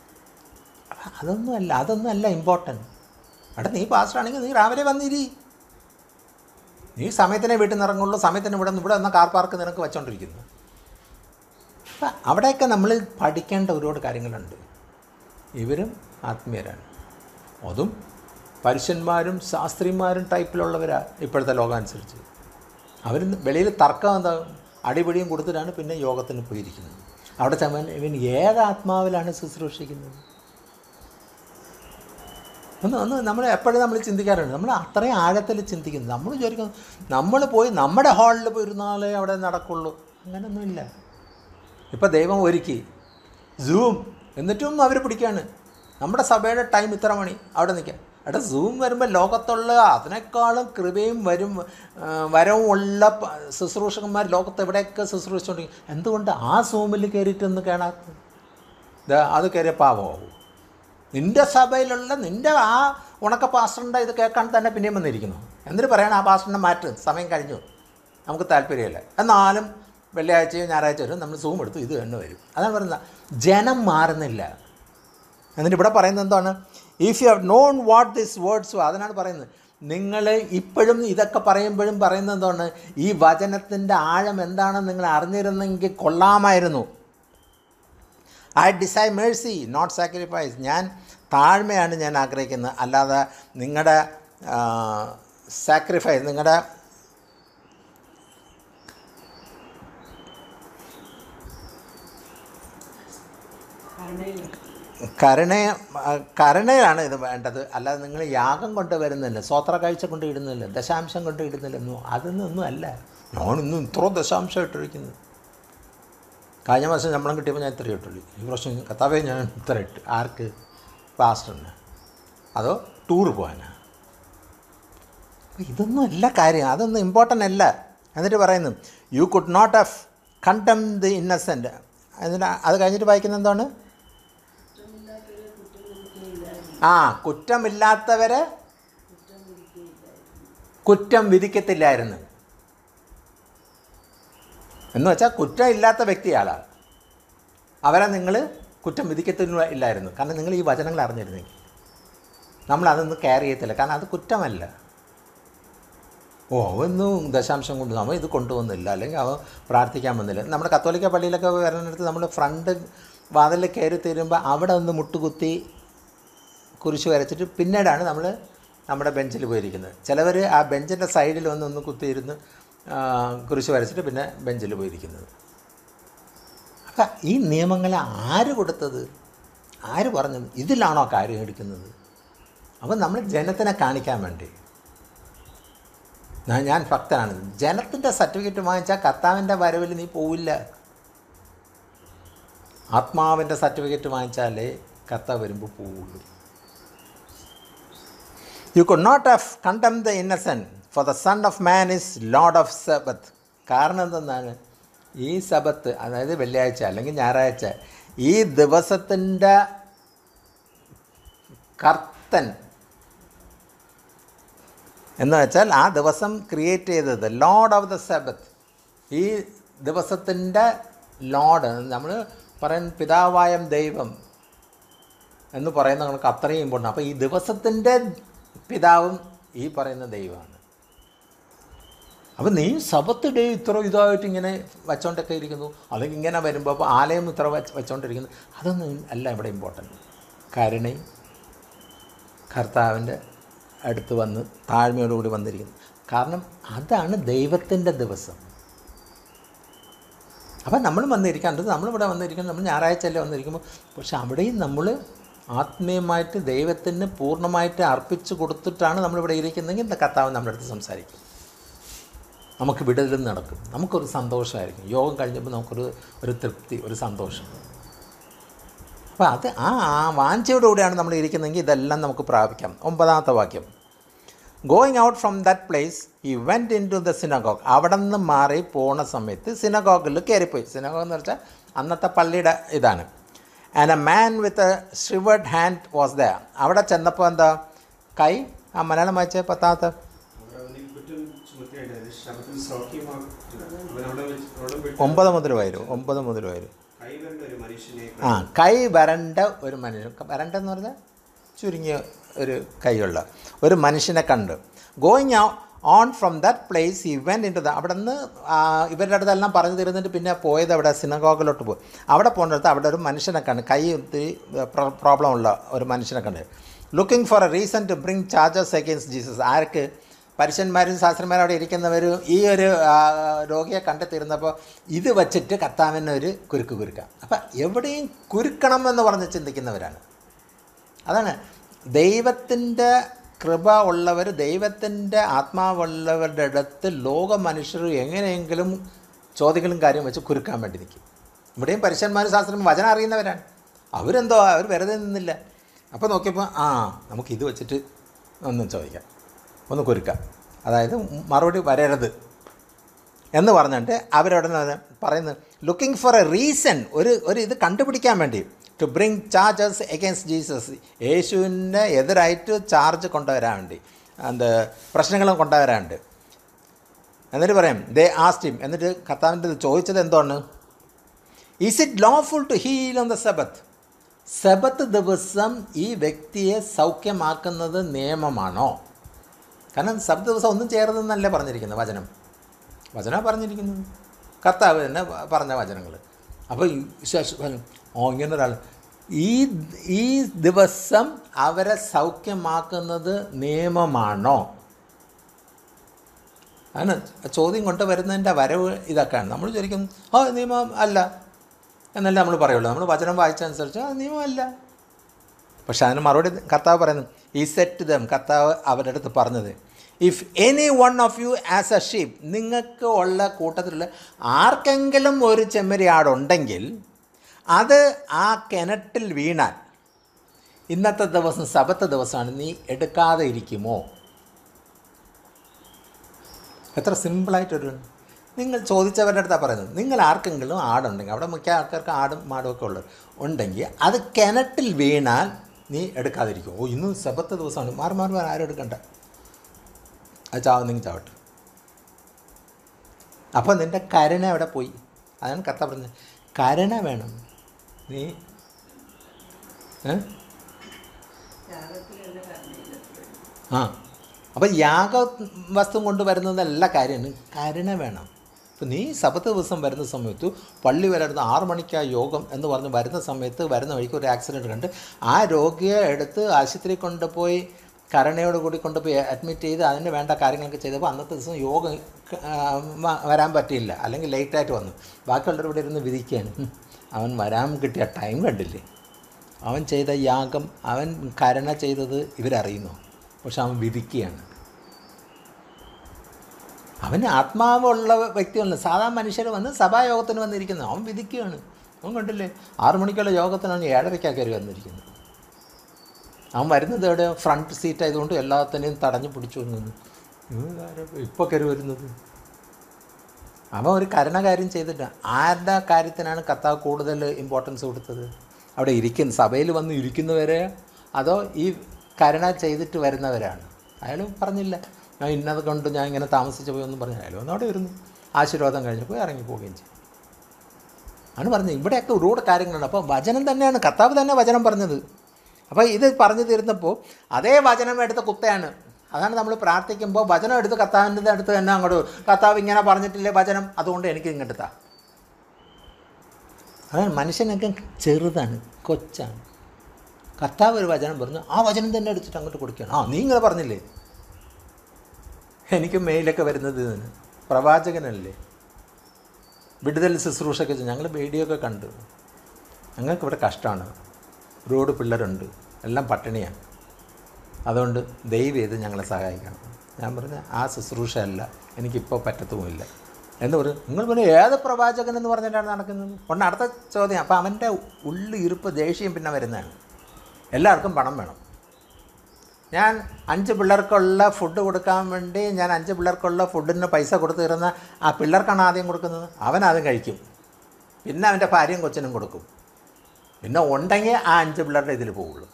അതൊന്നും അല്ല ഇമ്പോർട്ടൻറ്റ്. അവിടെ നീ പാസ്റ്ററാണെങ്കിൽ നീ രാവിലെ വന്നിരി. നീ സമയത്തിനെ വീട്ടിൽ നിന്ന് ഇറങ്ങുള്ളൂ, സമയത്തിന് ഇവിടെ വന്ന കാർ പാർക്ക് നിനക്ക് വെച്ചോണ്ടിരിക്കുന്നു. അപ്പം അവിടെയൊക്കെ നമ്മൾ പഠിക്കേണ്ട ഒരുപാട് കാര്യങ്ങളുണ്ട്. ഇവരും ആത്മീയരാണ്, അതും പരുഷന്മാരും ശാസ്ത്രിമാരും ടൈപ്പിലുള്ളവരാണ് ഇപ്പോഴത്തെ ലോകം അനുസരിച്ച്. അവർ വെളിയിൽ തർക്കം എന്താകും, അടിപിടിയും കൊടുത്തിട്ടാണ് പിന്നെ യോഗത്തിന് പോയിരിക്കുന്നത്. അവിടെ ചെമ്മൻ ഇവൻ ഏതാത്മാവിലാണ് ശുശ്രൂഷിക്കുന്നത്? ഒന്ന് നമ്മൾ എപ്പോഴും നമ്മൾ ചിന്തിക്കാറുണ്ട്. നമ്മൾ അത്രയും ആഴത്തിൽ ചിന്തിക്കുന്നത്. നമ്മൾ വിചാരിക്കുന്നു നമ്മൾ പോയി നമ്മുടെ ഹാളിൽ പോയി ഇരുന്നാലേ അവിടെ നടക്കുള്ളൂ. അങ്ങനെയൊന്നുമില്ല. ഇപ്പം ദൈവം ഒരുക്കി സൂം, എന്നിട്ടും അവർ പിടിക്കുകയാണ്. നമ്മുടെ സഭയുടെ ടൈം ഇത്ര മണി, അവിടെ നിൽക്കാം. അവിടെ സൂം വരുമ്പോൾ ലോകത്തുള്ള അതിനേക്കാളും കൃപയും വരവും ഉള്ള ശുശ്രൂഷകന്മാർ ലോകത്ത് എവിടെയൊക്കെ ശുശ്രൂഷിച്ചുകൊണ്ടിരിക്കും. എന്തുകൊണ്ട് ആ സൂമിൽ കയറിയിട്ടൊന്ന് കാണാത്ത? അത് കയറിയ പാവമാവും. നിൻ്റെ സഭയിലുള്ള നിൻ്റെ ആ ഉണക്ക പാസ്റ്ററിൻ്റെ ഇത് കേൾക്കാൻ തന്നെ പിന്നെയും വന്നിരിക്കുന്നു. എന്നിട്ട് പറയണം ആ പാസ്റ്ററിനെ മാറ്റ്, സമയം കഴിഞ്ഞു, നമുക്ക് താല്പര്യമില്ല. എന്നാലും വെള്ളിയാഴ്ചയോ ഞായറാഴ്ച വരും നമ്മൾ സൂം എടുത്തു ഇത് തന്നെ വരും. അതാണ് പറയുന്നത്, ജനം മാറുന്നില്ല. എന്നിട്ട് ഇവിടെ പറയുന്നത് എന്താണ്? If you have known what this words, അതിനാണ് പറയുന്നത്. നിങ്ങൾ ഇപ്പോഴും ഇതൊക്കെ പറയുമ്പോഴും പറയുന്നത് എന്താണ്? ഈ വചനത്തിൻ്റെ ആഴം എന്താണെന്ന് നിങ്ങൾ അറിഞ്ഞിരുന്നെങ്കിൽ കൊള്ളാമായിരുന്നു. I desire mercy not sacrifice. ഞാൻ താഴ്മയാണ് ഞാൻ ആഗ്രഹിക്കുന്നത്, അല്ലാതെ നിങ്ങളുടെ സാക്രിഫൈസ്, നിങ്ങളുടെ കരുണയാണ് ഇത് വേണ്ടത്. അല്ലാതെ നിങ്ങൾ യാഗം കൊണ്ട് വരുന്നില്ല, സ്വോത്ര കാഴ്ച കൊണ്ട് ഇടുന്നില്ല, ദശാംശം കൊണ്ട് ഇടുന്നില്ലെന്നോ, അതൊന്നും അല്ല. ഞാനിന്നും ഇത്ര ദശാംശം ഇട്ടിരിക്കുന്നത്. കഴിഞ്ഞ മാസം ശമ്പളം കിട്ടിയപ്പോൾ ഞാൻ ഇത്ര ഇട്ടുള്ളൂ. ഈ പ്രാവശ്യം കർത്താവേ ഞാൻ ഇത്ര ഇട്ട്. ആർക്ക്? പാസ്റ്ററിന്? അതോ ടൂർ പോകാനാ? ഇതൊന്നും അല്ല കാര്യം, അതൊന്നും ഇമ്പോർട്ടൻ്റ് അല്ല. എന്നിട്ട് പറയുന്നു you could not have condemn the innocent. എന്നിട്ട് അത് കഴിഞ്ഞിട്ട് വായിക്കുന്നത് എന്താണ്? കുറ്റമില്ലാത്തവരെ കുറ്റം വിധിക്കത്തില്ലായിരുന്നു എന്ന് വെച്ചാൽ കുറ്റം ഇല്ലാത്ത വ്യക്തിയാളാണ്. അവരെ നിങ്ങൾ കുറ്റം വിധിക്കത്തില്ലായിരുന്നു. കാരണം നിങ്ങൾ ഈ വചനങ്ങൾ അറിഞ്ഞിരുന്നെങ്കിൽ നമ്മളതൊന്നും കെയർ ചെയ്യത്തില്ല. കാരണം അത് കുറ്റമല്ല. അവന്നും ദശാംശം കൊണ്ട് അവൻ ഇത് കൊണ്ടുവന്നില്ല, അല്ലെങ്കിൽ അവൻ പ്രാർത്ഥിക്കാൻ വന്നില്ല. നമ്മുടെ കത്തോലിക്ക പള്ളിയിലൊക്കെ വരുന്നിടത്ത് നമ്മൾ ഫ്രണ്ട് വാതിലിൽ കയറി തരുമ്പോൾ അവിടെ ഒന്ന് മുട്ടുകുത്തി കുരിശ് വരച്ചിട്ട് പിന്നീടാണ് നമ്മൾ നമ്മുടെ ബെഞ്ചിൽ പോയിരിക്കുന്നത്. ചിലവർ ആ ബെഞ്ചിൻ്റെ സൈഡിൽ ഒന്ന് കുത്തിയിരുന്ന് കുരിശ് വരച്ചിട്ട് പിന്നെ ബെഞ്ചിൽ പോയിരിക്കുന്നത്. അപ്പം ഈ നിയമങ്ങൾ ആര് കൊടുത്തത്? ആര് പറഞ്ഞത്? ഇതിലാണോ കാര്യം എടുക്കുന്നത്? അപ്പം നമ്മൾ ജനത്തിനെ കാണിക്കാൻ വേണ്ടി ഞാൻ ഭക്തനാണ്. ജനത്തിൻ്റെ സർട്ടിഫിക്കറ്റ് വാങ്ങിച്ചാൽ കർത്താവിൻ്റെ വരവിൽ നീ പോവില്ല. ആത്മാവിൻ്റെ സർട്ടിഫിക്കറ്റ് വാങ്ങിച്ചാലേ കർത്താവ് വരുമ്പോൾ പോവുള്ളൂ. You could not have condemned the innocent, for the Son of Man is Lord of Sabbath. കാരണം എന്തെന്നാണ്? ഈ സബത്ത്, അതായത് വെള്ളിയാഴ്ച അല്ലെങ്കിൽ ഞായറാഴ്ച, ഈ ദിവസത്തിൻ്റെ കർത്തൻ എന്ന് വെച്ചാൽ ആ ദിവസം ക്രിയേറ്റ് ചെയ്തത് ലോർഡ് ഓഫ് ദ സബത്ത്. ഈ ദിവസത്തിൻ്റെ ലോർഡ് നമ്മൾ പറയുന്ന പിതാവായ ദൈവം എന്ന് പറയുന്ന കണക്ക് അത്രയും ഇമ്പോർട്ടൻ്റ്. അപ്പോൾ ഈ ദിവസത്തിൻ്റെ പിതാവും ഈ പറയുന്ന ദൈവമാണ്. അപ്പം നീ സബത്ത് ഡേ ഇത്ര ഇതായിട്ട് ഇങ്ങനെ വച്ചുകൊണ്ടൊക്കെ ഇരിക്കുന്നു, അല്ലെങ്കിൽ ഇങ്ങനെ വരുമ്പോൾ അപ്പോൾ ആലയം ഇത്ര വച്ചുകൊണ്ടിരിക്കുന്നു, അതൊന്നും അല്ല ഇവിടെ ഇമ്പോർട്ടൻ്റ്. കരുണയും കർത്താവിൻ്റെ അടുത്ത് വന്ന് താഴ്മയോടുകൂടി വന്നിരിക്കുന്നു. കാരണം അതാണ് ദൈവത്തിൻ്റെ ദിവസം. അപ്പം നമ്മൾ വന്നിരിക്കേണ്ടത്, നമ്മളിവിടെ വന്നിരിക്കുന്നത് നമ്മൾ ഞായറാഴ്ചയല്ലേ വന്നിരിക്കുമ്പോൾ, പക്ഷെ അവിടെയും നമ്മൾ ആത്മീയമായിട്ട് ദൈവത്തിന് പൂർണ്ണമായിട്ട് അർപ്പിച്ച് കൊടുത്തിട്ടാണ് നമ്മളിവിടെ ഇരിക്കുന്നതെങ്കിൽ കർത്താവ് നമ്മുടെ അടുത്ത് സംസാരിക്കും. നമുക്ക് വിടലും നടക്കും, നമുക്കൊരു സന്തോഷമായിരിക്കും. യോഗം കഴിഞ്ഞപ്പോൾ നമുക്കൊരു തൃപ്തി, ഒരു സന്തോഷം. അപ്പോൾ അത് ആ വാഞ്ചയോടുകൂടിയാണ് നമ്മൾ ഇരിക്കുന്നതെങ്കിൽ ഇതെല്ലാം നമുക്ക് പ്രാപിക്കാം. 9ാമത്തെ വാക്യം, going out from that place he went into the synagogue. അവിടെ നിന്ന് മാറി പോണ സമയത്ത് സിനഗോഗിൽ കയറിപ്പോയി. സിനഗോഗ് എന്ന് വെച്ചാൽ അന്നത്തെ പള്ളിയുടെ ഇതാണ്. And a man with a shrivelled hand was there. അവിടെ ചെന്നപ്പോൾ എന്താ കൈ, ആ മലയാളം വായിച്ച 10ാമത്തെ, 9 മുതൽ വരും. കൈ വരണ്ട ഒരു മനുഷ്യൻ, വരണ്ടെന്ന് പറഞ്ഞാൽ ചുരുങ്ങിയ ഒരു കൈയുള്ള ഒരു മനുഷ്യനെ കണ്ട്. Going on from that place he went into the. അവിടെ നിന്ന് ഇവരുടെ അടുത്തെല്ലാം പറഞ്ഞു തരുന്നിട്ട് പിന്നെ പോയത് അവിടെ സിനഗോഗിലോട്ട് പോയി. അവിടെ പോകുന്നിടത്ത് അവിടെ ഒരു മനുഷ്യനെ കണ്ട്, കൈ ഒത്തിരി പ്രോബ്ലം ഉള്ള ഒരു മനുഷ്യനെ കണ്ട്. Looking for a reason to bring charges against Jesus. ആർക്ക്? പരീശന്മാരും ശാസ്ത്രന്മാരും അവിടെ ഇരിക്കുന്നവരും ഈ ഒരു രോഗിയെ കണ്ടെത്തിയിരുന്നപ്പോൾ ഇത് വച്ചിട്ട് കർത്താവിന് ഒരു കുരുക്കാം. അപ്പം എവിടെയും കുരുക്കണമെന്ന് പറഞ്ഞ് ചിന്തിക്കുന്നവരാണ്. അതാണ് ദൈവത്തിൻ്റെ കൃപ ഉള്ളവർ, ദൈവത്തിൻ്റെ ആത്മാവുള്ളവരുടെ അടുത്ത് ലോക മനുഷ്യർ എങ്ങനെയെങ്കിലും ചോദ്യങ്ങളും കാര്യം വെച്ച് കുരുക്കാൻ വേണ്ടി നിൽക്കും. ഇവിടെയും പരീശന്മാരും ശാസ്ത്രന്മാരും വചനം അറിയുന്നവരാണ്. അവരെന്തോ അവർ വെറുതെ നിന്നില്ല. അപ്പോൾ നോക്കിയപ്പോൾ നമുക്കിത് വെച്ചിട്ട് ഒന്നും ചോദിക്കാം, ഒന്ന് കുരുക്കാം, അതായത് മറുപടി വരരുത് എന്ന് പറഞ്ഞിട്ട് അവരോട് പറയുന്നത് ലുക്കിംഗ് ഫോർ എ റീസൺ, ഒരു ഇത് കണ്ടുപിടിക്കാൻ വേണ്ടി, to bring charges against Jesus, യേശുവിൻ്റെ എതിരായിട്ട് ചാർജ് കൊണ്ടുവരാൻ വേണ്ടി, പ്രശ്നങ്ങളും കൊണ്ടുവരാനുണ്ട്. എന്നിട്ട് പറയും ദേ ആസ്റ്റ് ഹിം, എന്നിട്ട് കർത്താവിൻ്റെ ചോദിച്ചത് എന്താണ്? Is it lawful to heal on the Sabbath? Sabbath ദിവസം ഈ വ്യക്തിയെ സൗഖ്യമാക്കുന്നത് നിയമമാണോ? കാരണം സബത്ത് ദിവസം ഒന്നും ചെയ്യരുതെന്നല്ലേ പറഞ്ഞിരിക്കുന്നത് വചനം പറഞ്ഞിരിക്കുന്നത്, കർത്താവ് തന്നെ പറഞ്ഞ വചനങ്ങൾ. അപ്പോൾ ഇങ്ങനെ ഒരാൾ ഈ ദിവസം അവരെ സൗഖ്യമാക്കുന്നത് നിയമമാണോ? ആണ് ചോദ്യം കൊണ്ട് വരുന്നതിൻ്റെ വരവ് ഇതൊക്കെയാണ്. നമ്മൾ ശരിക്കും നിയമം അല്ല എന്നല്ലേ നമ്മൾ പറയുള്ളൂ. നമ്മൾ വചനം വായിച്ചനുസരിച്ച് നിയമമല്ല. പക്ഷെ അതിന് മറുപടി കർത്താവ് പറയുന്നത് ഈ സെറ്റ് ദം, കർത്താവ് അവരുടെ അടുത്ത് പറഞ്ഞത്, if any one of you has a sheep, നിങ്ങൾക്ക് ഉള്ള കൂട്ടത്തിലുള്ള ആർക്കെങ്കിലും ഒരു ചെമ്മരിയാടുണ്ടെങ്കിൽ അത് ആ കിണറ്റിൽ വീണാൽ, ഇന്നത്തെ ദിവസം സബത്ത് ദിവസമാണ്, നീ എടുക്കാതെ ഇരിക്കുമോ? എത്ര സിമ്പിളായിട്ടൊരു, നിങ്ങൾ ചോദിച്ചവരുടെ അടുത്താണ് പറയുന്നത്, നിങ്ങൾ ആർക്കെങ്കിലും ആടുണ്ടെങ്കിൽ, അവിടെ മിക്ക ആൾക്കാർക്ക് ആടും മാടും ഒക്കെ ഉണ്ടെങ്കിൽ അത് കിണറ്റിൽ വീണാൽ നീ എടുക്കാതിരിക്കും. ഇന്ന് സബത്ത് ദിവസമാണ്, മാറി ആരും എടുക്കണ്ട, അത് ചാവുന്നെങ്കിൽ ചാവട്ടെ. അപ്പോൾ നിൻ്റെ കരുണ അവിടെ പോയി. അതാണ് കർത്താവ് പറഞ്ഞത്, കരുണ വേണം. നീ അപ്പോൾ യാഗ വസ്തു കൊണ്ടുവരുന്നതല്ല കാര്യമാണ്, കരുണ വേണം. ഇപ്പോൾ നീ സബത്ത് ദിവസം വരുന്ന സമയത്ത് പള്ളി വരായിരുന്നു 6 മണിക്കാ യോഗം എന്ന് പറഞ്ഞ് വരുന്ന സമയത്ത് വരുന്ന വഴിക്ക് ഒരു ആക്സിഡൻറ്റ് കണ്ട് ആ രോഗിയെ എടുത്ത് ആശുപത്രി കൊണ്ടുപോയി കരുണയോട് കൂടി കൊണ്ടുപോയി അഡ്മിറ്റ് ചെയ്ത് അതിന് വേണ്ട കാര്യങ്ങളൊക്കെ ചെയ്തപ്പോൾ അന്നത്തെ ദിവസം യോഗം വരാൻ പറ്റിയില്ല, അല്ലെങ്കിൽ ലേറ്റായിട്ട് വന്നു. ബാക്കിയുള്ളവർ ഇവിടെ ഇരുന്ന് വിധിക്കുകയാണ്. അവൻ വരാൻ കിട്ടിയ ടൈം കണ്ടില്ലേ? അവൻ ചെയ്ത യാഗം, അവൻ കരുണ ചെയ്തത് ഇവരറിയുന്നു, പക്ഷെ അവൻ വിധിക്കുകയാണ്. അവന് ആത്മാവുള്ള വ്യക്തിയല്ല, സാധാരണ മനുഷ്യർ വന്ന് സഭായോഗത്തിന് വന്നിരിക്കുന്നത്, അവൻ വിധിക്കുകയാണ്. അവൻ കണ്ടില്ലേ 6 മണിക്കുള്ള യോഗത്തിനാണ് 7:30 കയറി വന്നിരിക്കുന്നത്. അവൻ വരുന്നത് എവിടെ? ഫ്രണ്ട് സീറ്റ് ആയതുകൊണ്ട് എല്ലാത്തിനെയും തടഞ്ഞു പിടിച്ചു നിന്നു. ഇപ്പോൾ കയറി വരുന്നത് അവൻ ഒരു കരുണകാര്യം ചെയ്തിട്ട്. ആരുടെ കാര്യത്തിനാണ് കർത്താവ് കൂടുതൽ ഇമ്പോർട്ടൻസ് കൊടുത്തത്? അവിടെ സഭയിൽ വന്ന് ഇരിക്കുന്നവരെ, അതോ ഈ കരുണ ചെയ്തിട്ട് വരുന്നവരാണ്? അയാൾ പറഞ്ഞില്ല ഞാൻ ഇന്നത് കൊണ്ട് ഞാൻ ഇങ്ങനെ താമസിച്ച് പോയി ഒന്നും പറഞ്ഞില്ല. അയാൾ വന്ന് അവിടെ ഇരുന്നു, ആശീർവാദം കഴിഞ്ഞപ്പോൾ ഇറങ്ങി പോവുകയും ചെയ്യും. ആണ് പറഞ്ഞത്. ഇവിടെയൊക്കെ ഒരുപാട് കാര്യങ്ങളുണ്ട്. അപ്പോൾ വചനം തന്നെയാണ്, കർത്താവ് തന്നെ വചനം പറഞ്ഞത്. അപ്പോൾ ഇത് പറഞ്ഞു തീർന്നപ്പോൾ അതേ വചനം എടുത്ത കുത്തയാണ്. അതാണ് നമ്മൾ പ്രാർത്ഥിക്കുമ്പോൾ വചനം എടുത്ത് കർത്താവിൻ്റെ അടുത്ത് തന്നെ അങ്ങോട്ട്, കർത്താവ് ഇങ്ങനെ പറഞ്ഞിട്ടില്ലേ വചനം, അതുകൊണ്ട് എനിക്ക് ഇങ്ങോട്ട്. അതാണ് മനുഷ്യനൊക്കെ ചെറുതാണ്, കൊച്ചാണ്. കർത്താവ് ഒരു വചനം പറഞ്ഞു, ആ വചനം തന്നെ എടുത്തിട്ട് അങ്ങോട്ട് കൊടുക്കുകയാണ്. നീ ഇങ്ങനെ പറഞ്ഞില്ലേ, എനിക്ക് മെയിലൊക്കെ വരുന്നത് ഇതിന്, പ്രവാചകനല്ലേ, വിടുതൽ ശുശ്രൂഷയൊക്കെ ചെയ്യും. ഞങ്ങൾ വീഡിയോ ഒക്കെ കണ്ടു. ഞങ്ങൾക്കിവിടെ കഷ്ടമാണ്, ഒരുപാട് പിള്ളേരുണ്ട്, എല്ലാം പട്ടിണിയാണ്. അതുകൊണ്ട് ദയവ് ചെയ്ത് ഞങ്ങളെ സഹായിക്കണം. ഞാൻ പറഞ്ഞു ആ ശുശ്രൂഷ അല്ല, എനിക്കിപ്പോൾ പറ്റത്തുമില്ല എന്ന് പറഞ്ഞു. നിങ്ങൾ പറഞ്ഞു ഏത് പ്രവാചകൻ എന്ന് പറഞ്ഞിട്ടാണ് നടക്കുന്നത്? കൊണ്ട് അടുത്ത ചോദ്യം. അപ്പോൾ അവൻ്റെ ഉള്ളിൽ ഇരുപ്പ് ദേഷ്യം പിന്നെ വരുന്നതാണ്. എല്ലാവർക്കും പണം വേണം. ഞാൻ 5 പിള്ളേർക്കുള്ള ഫുഡ് കൊടുക്കാൻ വേണ്ടി ഞാൻ 5 പിള്ളേർക്കുള്ള ഫുഡിന് പൈസ കൊടുത്തു തരുന്ന ആ പിള്ളേർക്കാണ് ആദ്യം കൊടുക്കുന്നത്. അവനാദ്യം കഴിക്കും, പിന്നെ അവൻ്റെ ഭാര്യയും കൊച്ചിനും കൊടുക്കും, പിന്നെ ഉണ്ടെങ്കിൽ ആ 5 പിള്ളേരുടെ ഇതിൽ പോവുള്ളൂ.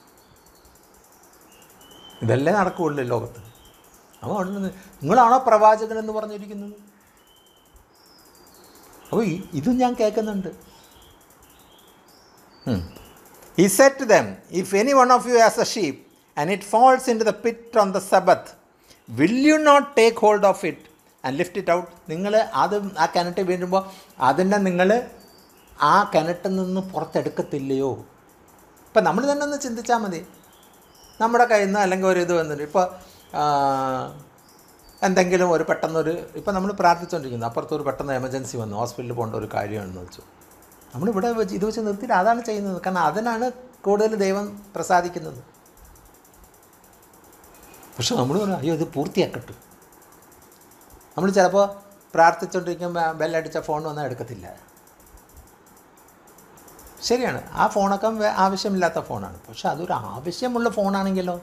ഇതല്ലേ നടക്കുകയുള്ളൂ ലോകത്ത്. അപ്പോൾ നിങ്ങളാണോ പ്രവാചകൻ എന്ന് പറഞ്ഞിരിക്കുന്നത്? അപ്പോൾ ഇതും ഞാൻ കേൾക്കുന്നുണ്ട്. He said to them, if any one of you has a sheep and it falls into the pit on the Sabbath, will you not take hold of it and lift it out? നിങ്ങൾ അത് ആ കിണറ്റിൽ വീഴുമ്പോൾ അതിനെ നിങ്ങൾ ആ കിണറ്റിൽ നിന്ന് പുറത്തെടുക്കത്തില്ലയോ? ഇപ്പം നമ്മൾ തന്നെ ഒന്ന് ചിന്തിച്ചാൽ മതി. നമ്മുടെ കയ്യിൽ നിന്ന് അല്ലെങ്കിൽ ഒരു ഇത് വന്നിട്ട് ഇപ്പോൾ എന്തെങ്കിലും ഒരു പെട്ടെന്നൊരു ഇപ്പോൾ നമ്മൾ പ്രാർത്ഥിച്ചുകൊണ്ടിരിക്കുന്നു, അപ്പുറത്തൊരു പെട്ടെന്ന് എമർജൻസി വന്നു, ഹോസ്പിറ്റലിൽ പോകേണ്ട ഒരു കാര്യമാണെന്ന് വെച്ചു, നമ്മളിവിടെ വെച്ച് ഇത് വെച്ച് നിർത്തിയിട്ട് അതാണ് ചെയ്യുന്നത്. കാരണം അതിനാണ് കൂടുതൽ ദൈവം പ്രസാദിക്കുന്നത്. പക്ഷെ നമ്മൾ പറഞ്ഞു അയ്യോ ഇത് പൂർത്തിയാക്കട്ടെ. നമ്മൾ ചിലപ്പോൾ പ്രാർത്ഥിച്ചുകൊണ്ടിരിക്കുമ്പോൾ ബെല്ലടിച്ച ഫോൺ വന്നാൽ എടുക്കത്തില്ല. ശരിയാണ്, ആ ഫോണൊക്കെ ആവശ്യമില്ലാത്ത ഫോണാണ്. പക്ഷെ അതൊരു ആവശ്യമുള്ള ഫോണാണെങ്കിലോ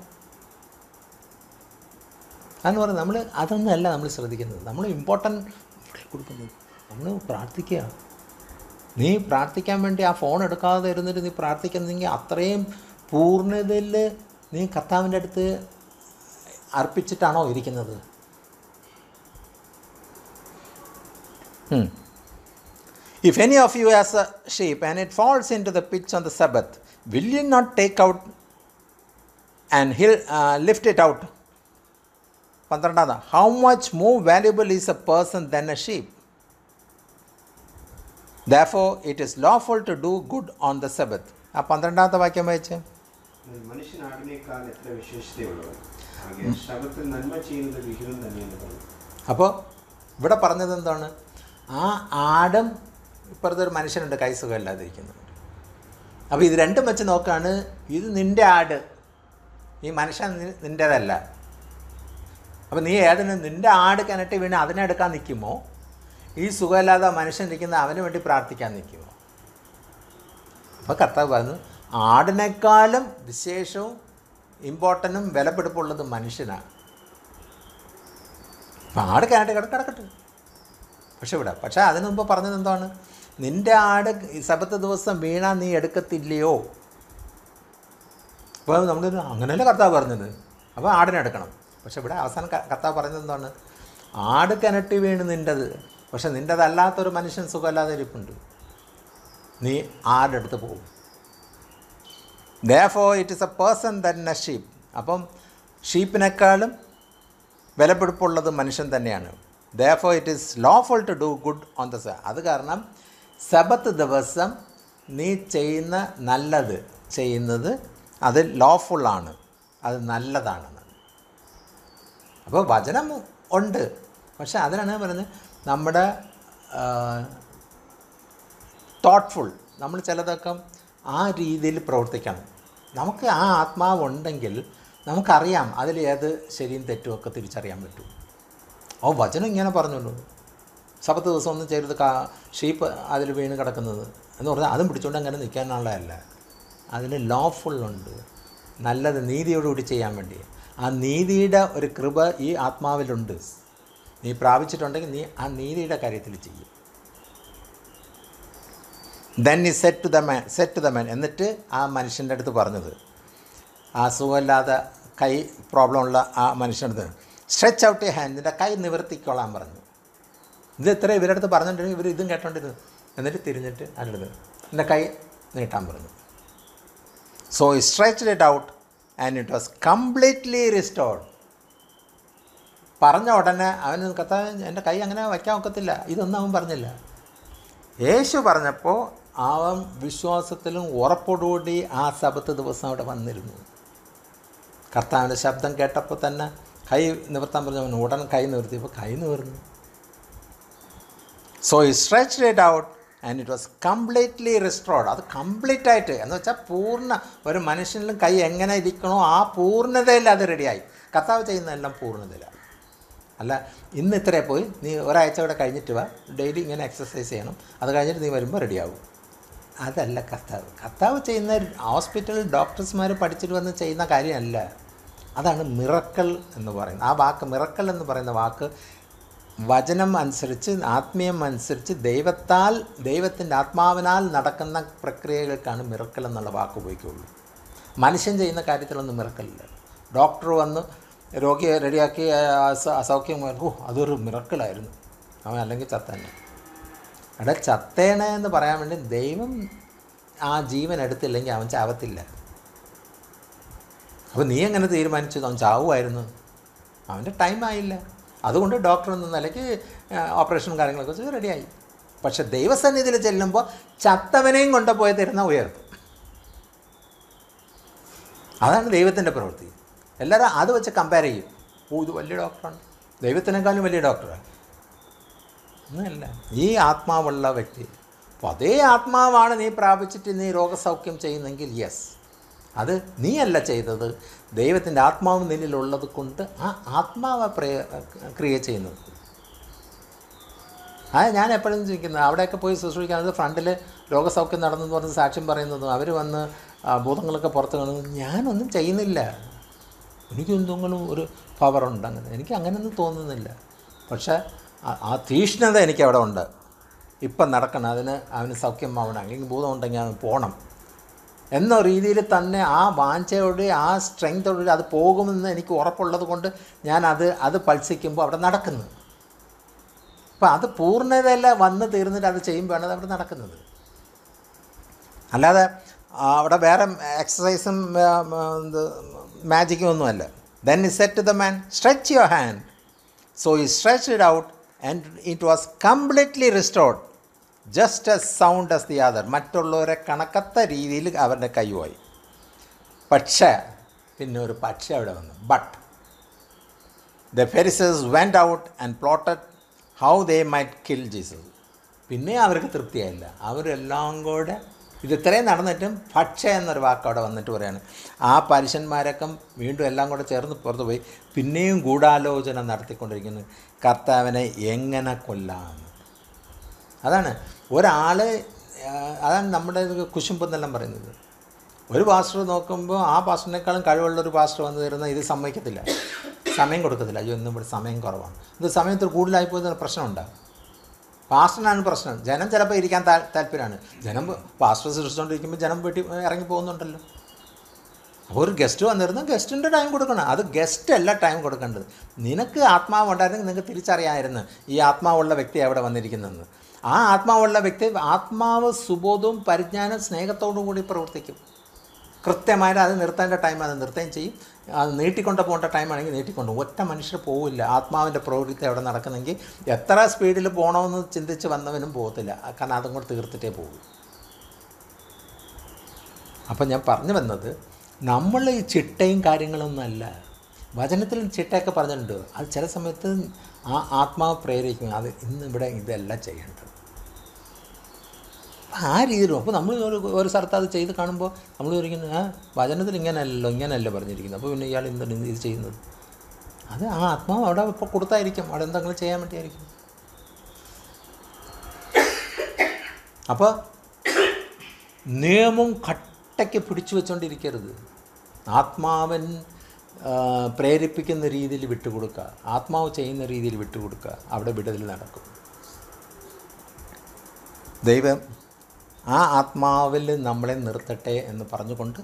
അതെന്ന് പറഞ്ഞാൽ നമ്മൾ അതൊന്നുമല്ല നമ്മൾ ശ്രദ്ധിക്കുന്നത്. നമ്മൾ ഇമ്പോർട്ടൻ്റ് കൊടുക്കുന്നത് നമ്മൾ പ്രാർത്ഥിക്കുക. നീ പ്രാർത്ഥിക്കാൻ വേണ്ടി ആ ഫോൺ എടുക്കാതെ ഇരുന്നിട്ട് നീ പ്രാർത്ഥിക്കുന്നെങ്കിൽ അത്രയും പൂർണ്ണതയിൽ നീ കർത്താവിൻ്റെ അടുത്ത് അർപ്പിച്ചിട്ടാണോ ഇരിക്കുന്നത്? If any of you has a sheep and it falls into the pit on the Sabbath, will you not take out and lift it out? 12. How much more valuable is a person than a sheep? Therefore, it is lawful to do good on the Sabbath. ആ 12 വാക്യം വായിച്ചേ. മനുഷ്യൻ ആടിനേക്കാൾ എത്ര വിശേഷതയുള്ളവൻ, ആകയാൽ ശബ്ബത്തിൽ നന്മ ചെയ്യുന്നത് വിഹിതം തന്നെയെന്ന് പറഞ്ഞു. അപ്പോൾ ഇവിടെ പറഞ്ഞത് എന്താണ്? ആ ആടും ഇപ്പുറത്തെ ഒരു മനുഷ്യനുണ്ട് കൈ സുഖമില്ലാതിരിക്കുന്നുണ്ട്. അപ്പോൾ ഇത് രണ്ടും വെച്ച് നോക്കുകയാണ്. ഇത് നിൻ്റെ ആട്, ഈ മനുഷ്യൻ നിൻ്റേതല്ല. അപ്പോൾ നീ ഏതിന് നിൻ്റെ ആട് കിണറ്റി വീണ് അതിനെ എടുക്കാൻ നിൽക്കുമോ, ഈ സുഖമില്ലാതെ മനുഷ്യൻ ഇരിക്കുന്ന അവന് വേണ്ടി പ്രാർത്ഥിക്കാൻ നിൽക്കുമോ? അപ്പോൾ കർത്താവ് പറഞ്ഞു ആടിനേക്കാളും വിശേഷവും ഇമ്പോർട്ടൻറ്റും വിലപിടിപ്പുള്ളത് മനുഷ്യനാണ്. അപ്പോൾ ആട് കിണറ്റി കിടക്കട്ടെ. പക്ഷേ അതിനു മുമ്പ് പറഞ്ഞത് എന്താണ്? നിൻ്റെ ആട് സബത്ത് ദിവസം വീണാൽ നീ എടുക്കത്തില്ലയോ? അപ്പോൾ നമ്മൾ അങ്ങനെയല്ല കർത്താവ് പറഞ്ഞത്. അപ്പോൾ ആടിനെ എടുക്കണം. പക്ഷെ ഇവിടെ അവസാനം കർത്താവ് പറഞ്ഞത് എന്താണ്? ആട് കിണറ്റി വീണ് നിൻ്റെത്, പക്ഷെ നിൻ്റെതല്ലാത്തൊരു മനുഷ്യൻ സുഖമില്ലാതെ ഇരിപ്പുണ്ട്, നീ ആടെടുത്ത് പോകും. Therefore it is a person than a sheep. അപ്പം ഷീപ്പിനേക്കാളും വിലപിടിപ്പുള്ളത് മനുഷ്യൻ തന്നെയാണ്. Therefore it is lawful to do good on the Sabbath. അത് കാരണം സബത്ത് ദിവസം നീ ചെയ്യുന്ന നല്ലത് ചെയ്യുന്നത് അത് ലോഫുള്ളാണ്, അത് നല്ലതാണ്. അപ്പോൾ വചനം ഉണ്ട്, പക്ഷെ അതിനാണ് പറയുന്നത് നമ്മുടെ തോട്ട്ഫുൾ, നമ്മൾ ചിലതൊക്കെ ആ രീതിയിൽ പ്രവർത്തിക്കണം. നമുക്ക് ആ ആത്മാവുണ്ടെങ്കിൽ നമുക്കറിയാം അതിൽ ഏത് ശരിയും തെറ്റും ഒക്കെ തിരിച്ചറിയാൻ പറ്റും. വചനം ഇങ്ങനെ പറഞ്ഞുള്ളൂ, സബത്ത് ദിവസം ഒന്നും ചെയ്യരുത്, ഷീപ്പ് അതിൽ വീണ് കിടക്കുന്നത് എന്ന് പറഞ്ഞാൽ അതും പിടിച്ചുകൊണ്ട് അങ്ങനെ നിൽക്കാനുള്ളതല്ല. അതിന് ലോഫുള്ളുണ്ട്, നല്ലത് നീതിയോടുകൂടി ചെയ്യാൻ വേണ്ടി. ആ നീതിയുടെ ഒരു കൃപ ഈ ആത്മാവിലുണ്ട്. നീ പ്രാപിച്ചിട്ടുണ്ടെങ്കിൽ നീ ആ നീതിയുടെ കാര്യത്തിൽ ചെയ്യും. Then he said to the man, എന്നിട്ട് ആ മനുഷ്യൻ്റെ അടുത്ത് പറഞ്ഞത്, ആ സുഖമില്ലാതെ കൈ പ്രോബ്ലം ഉള്ള ആ മനുഷ്യൻ്റെ അടുത്ത്, സ്ട്രെച്ച് ഔട്ട് എ ഹാൻഡ്, നിൻ്റെ കൈ നിവർത്തിക്കോളാൻ പറഞ്ഞു. ഇത് ഇത്ര ഇവരുടെ അടുത്ത് പറഞ്ഞിട്ടുണ്ടെങ്കിൽ ഇവർ ഇതും കേട്ടോണ്ടിരുന്നു. എന്നിട്ട് തിരിഞ്ഞിട്ട് അടുത്ത് എൻ്റെ കൈ നീട്ടാൻ പറഞ്ഞു. So he stretched it out and it was completely restored. പറഞ്ഞ ഉടനെ അവന് എൻ്റെ കൈ അങ്ങനെ വയ്ക്കാൻ ഒക്കത്തില്ല, ഇതൊന്നും അവൻ പറഞ്ഞില്ല. യേശു പറഞ്ഞപ്പോൾ അവൻ വിശ്വാസത്തിലും ഉറപ്പോടുകൂടി ആ സബത്ത് ദിവസം അവിടെ വന്നിരുന്നു. കർത്താവിൻ്റെ ശബ്ദം കേട്ടപ്പോൾ തന്നെ കൈ നിവർത്താൻ പറഞ്ഞവൻ ഉടൻ കൈ നിവർത്തിയപ്പോൾ കൈ നിവർന്നു. So he stretched it out and it was completely restored. അത് കംപ്ലീറ്റ് ആയിട്ട് എന്ന് വെച്ചാൽ പൂർണ്ണ ഒരു മനുഷ്യനിലും കൈ എങ്ങനെ ഇരിക്കണോ ആ പൂർണ്ണതയിൽ അത് റെഡിയായി. കർത്താവ് ചെയ്യുന്നതെല്ലാം പൂർണ്ണതയിലാണ്. അല്ല ഇന്ന് ഇത്രേ പോയി നീ ഒരാഴ്ച കൂടെ കഴിഞ്ഞിട്ട് വാ, ഡെയിലി ഇങ്ങനെ എക്സസൈസ് ചെയ്യണം, അത് കഴിഞ്ഞിട്ട് നീ വരുമ്പോൾ റെഡിയാവും. അതല്ല കർത്താവ് ചെയ്യുന്ന ഹോസ്പിറ്റലിൽ ഡോക്ടേഴ്സ്മാർ പഠിച്ചിട്ട് വന്ന് ചെയ്യുന്ന കാര്യമല്ല. അതാണ് മിറക്കൽ എന്ന് പറയുന്നത്. ആ വാക്ക് മിറക്കൽ എന്ന് പറയുന്ന വാക്ക് വചനം അനുസരിച്ച് ആത്മീയം അനുസരിച്ച് ദൈവത്തിൻ്റെ ആത്മാവിനാൽ നടക്കുന്ന പ്രക്രിയകൾക്കാണ് മിറക്കൽ എന്നുള്ള വാക്ക് ഉപയോഗിക്കുകയുള്ളൂ. മനുഷ്യൻ ചെയ്യുന്ന കാര്യത്തിലൊന്നും മിറക്കലില്ല. ഡോക്ടർ വന്ന് രോഗിയെ റെഡിയാക്കി അസൗഖ്യം അതൊരു മിറക്കലായിരുന്നു, അവൻ അല്ലെങ്കിൽ ചത്തന്നെ. അവിടെ ചത്തേണ എന്ന് പറയാൻ വേണ്ടി ദൈവം ആ ജീവൻ എടുത്തില്ലെങ്കിൽ അവൻ ചാവത്തില്ല. അപ്പോൾ നീ എങ്ങനെ തീരുമാനിച്ചു അവൻ ചാവുമായിരുന്നു? അവൻ്റെ ടൈം ആയില്ല. അതുകൊണ്ട് ഡോക്ടർ എന്ന നിലയ്ക്ക് ഓപ്പറേഷനും കാര്യങ്ങളൊക്കെ വെച്ച് റെഡിയായി. പക്ഷെ ദൈവസന്നിധിയിൽ ചെല്ലുമ്പോൾ ചത്തവനെയും കൊണ്ടുപോയി തരുന്ന ഉയർത്തും. അതാണ് ദൈവത്തിൻ്റെ പ്രവൃത്തി. എല്ലാവരും അത് വെച്ച് കമ്പയർ ചെയ്യും. ഇത് വലിയ ഡോക്ടറാണ്, ദൈവത്തിനേക്കാളും വലിയ ഡോക്ടറാണ്. ഒന്നുമല്ല. ഈ ആത്മാവുള്ള വ്യക്തി, അപ്പോൾ അതേ ആത്മാവാണ് നീ പ്രാപിച്ചിട്ട് നീ രോഗസൗഖ്യം ചെയ്യുന്നെങ്കിൽ യെസ്, അത് നീയല്ല ചെയ്തത്, ദൈവത്തിൻ്റെ ആത്മാവ് നിന്നിലുള്ളത് കൊണ്ട് ആ ആത്മാവ് ക്രിയ ചെയ്യുന്നത്. ഞാൻ എപ്പോഴും ചോദിക്കുന്നത്, അവിടെയൊക്കെ പോയി ശുശ്രൂഷിക്കാനത് ഫ്രണ്ടിൽ രോഗസൗഖ്യം നടന്നെന്ന് പറഞ്ഞ് സാക്ഷ്യം പറയുന്നതും അവർ വന്ന് ഭൂതങ്ങളൊക്കെ പുറത്ത് കാണുന്നതും ഞാനൊന്നും ചെയ്യുന്നില്ല, എനിക്കെന്തെങ്കിലും ഒരു പവറുണ്ട്, അങ്ങനെ എനിക്ക് അങ്ങനെയൊന്നും തോന്നുന്നില്ല. പക്ഷേ ആ തീഷ്ണത എനിക്ക് അവിടെ ഉണ്ട്. ഇപ്പം നടക്കണം, അവന് സൗഖ്യമാവണം, അല്ലെങ്കിൽ ഭൂതം ഉണ്ടെങ്കിൽ അവൻ പോകണം എന്ന രീതിയിൽ തന്നെ ആ വാഞ്ചയോടെ ആ സ്ട്രെങ്തോടെ അത് പോകുമെന്ന് എനിക്ക് ഉറപ്പുള്ളത് കൊണ്ട് ഞാൻ അത് പൾസിക്കുമ്പോൾ അവിടെ നടക്കുന്നു. അപ്പം അത് പൂർണ്ണതയല്ല വന്ന് തീർന്നിട്ട് അത് ചെയ്യുമ്പോഴാണ് അത് അവിടെ നടക്കുന്നത്. അല്ലാതെ അവിടെ വേറെ എക്സസൈസും മാജിക്കും ഒന്നുമല്ല. Then he said to the man, stretch your hand. So he stretched it out and it was completely restored, just as sound as the other. മറ്റുള്ളവരെ കണക്കത്ത രീതിയിൽ അവരുടെ കൈവായി. പക്ഷേ പിന്നെ ഒരു പക്ഷേ അവിടെ വന്നു. But the Pharisees went out and plotted how they might kill Jesus. പിന്നെ അവർക്ക് തൃപ്തിയായില്ല. അവരെല്ലാം കൂടെ ഇത്രയും നടന്നിട്ടും പക്ഷേ എന്നൊരു വാക്ക് അവിടെ വന്നിട്ട് പറയാണ്. ആ പരീശന്മാരൊക്കെ വീണ്ടും എല്ലാം കൂടെ ചേർന്ന് പുറത്തു പോയി പിന്നെയും ഗൂഢാലോചന നടത്തിക്കൊണ്ടിരിക്കുന്നു, കർത്താവിനെ എങ്ങനെ കൊല്ലാമെന്ന്. അതാണ് ഒരാൾ, അതാണ് നമ്മുടെ കുശുമ്പെന്നെല്ലാം പറയുന്നത്. ഒരു പാസ്റ്റർ നോക്കുമ്പോൾ ആ പാസ്റ്ററിനേക്കാളും കഴിവുള്ളൊരു പാസ്റ്റർ വന്നു തരുന്ന ഇത് സമ്മതിക്കത്തില്ല, സമയം കൊടുക്കത്തില്ല. അയ്യോ ഇന്നും ഇവിടെ സമയം കുറവാണ്, ഇത് സമയത്തിൽ കൂടുതലായിപ്പോയി പ്രശ്നമുണ്ടാകും. പാസ്റ്ററിനാണ് പ്രശ്നം. ജനം ചിലപ്പോൾ ഇരിക്കാൻ താല്പര്യമാണ്. ജനം പാസ്റ്റർ സൃഷ്ടിച്ചുകൊണ്ടിരിക്കുമ്പോൾ ജനം വീട്ടിൽ ഇറങ്ങി പോകുന്നുണ്ടല്ലോ. അപ്പോൾ ഒരു ഗസ്റ്റ് വന്നിരുന്നു, ഗസ്റ്റിൻ്റെ ടൈം കൊടുക്കണം. അത് ഗസ്റ്റ് അല്ല ടൈം കൊടുക്കേണ്ടത്. നിനക്ക് ആത്മാവ് ഉണ്ടായിരുന്നെങ്കിൽ നിങ്ങൾക്ക് തിരിച്ചറിയാമായിരുന്നു ഈ ആത്മാവുള്ള വ്യക്തി അവിടെ വന്നിരിക്കുന്നതെന്ന്. ആ ആത്മാവുള്ള വ്യക്തി ആത്മാവ് സുബോധവും പരിജ്ഞാനവും സ്നേഹത്തോടും കൂടി പ്രവർത്തിക്കും. കൃത്യമായിട്ട് അത് നിർത്തേണ്ട ടൈം അത് നിർത്തുകയും ചെയ്യും. അത് നീട്ടിക്കൊണ്ട് പോകേണ്ട ടൈമാണെങ്കിൽ നീട്ടിക്കൊണ്ട് ഒറ്റ മനുഷ്യർ പോവില്ല. ആത്മാവിൻ്റെ പ്രവൃത്തി അവിടെ നടക്കുന്നെങ്കിൽ എത്ര സ്പീഡിൽ പോകണമെന്ന് ചിന്തിച്ച് വന്നവനും പോകത്തില്ല, കാരണം അതും കൂടെ തീർത്തിട്ടേ പോകും. അപ്പം ഞാൻ പറഞ്ഞു വന്നത്, നമ്മൾ ഈ ചിട്ടയും കാര്യങ്ങളൊന്നുമല്ല. വചനത്തിൽ ചിട്ടയൊക്കെ പറഞ്ഞിട്ടുണ്ട്. അത് ചില സമയത്ത് ആ ആത്മാവ് പ്രേരിക്കും, അത് ഇന്നിവിടെ ഇതല്ല ചെയ്യേണ്ടത്. ആ രീതിയിലും അപ്പോൾ നമ്മൾ ഒരു സ്ഥലത്ത് അത് ചെയ്ത് കാണുമ്പോൾ നമ്മൾ ചോദിക്കുന്നത്, വചനത്തിൽ ഇങ്ങനെയല്ലോ പറഞ്ഞിരിക്കുന്നത്, അപ്പോൾ പിന്നെ ഇയാൾ എന്താണ് ഇത് ചെയ്യുന്നത്? അത് ആ ആത്മാവ് അവിടെ ഇപ്പോൾ കൊടുത്തായിരിക്കും, അവിടെ എന്തെങ്കിലും ചെയ്യാൻ വേണ്ടിയായിരിക്കും. അപ്പോൾ നിയമം കട്ടയ്ക്ക് പിടിച്ചു വെച്ചുകൊണ്ടിരിക്കരുത്. ആത്മാവൻ പ്രേരിപ്പിക്കുന്ന രീതിയിൽ വിട്ടുകൊടുക്കുക, ആത്മാവ് ചെയ്യുന്ന രീതിയിൽ വിട്ടുകൊടുക്കുക, അവിടെ വിടുതൽ നടക്കും. ദൈവം ആ ആത്മാവിൽ നമ്മളെ നിർത്തട്ടെ എന്ന് പറഞ്ഞുകൊണ്ട്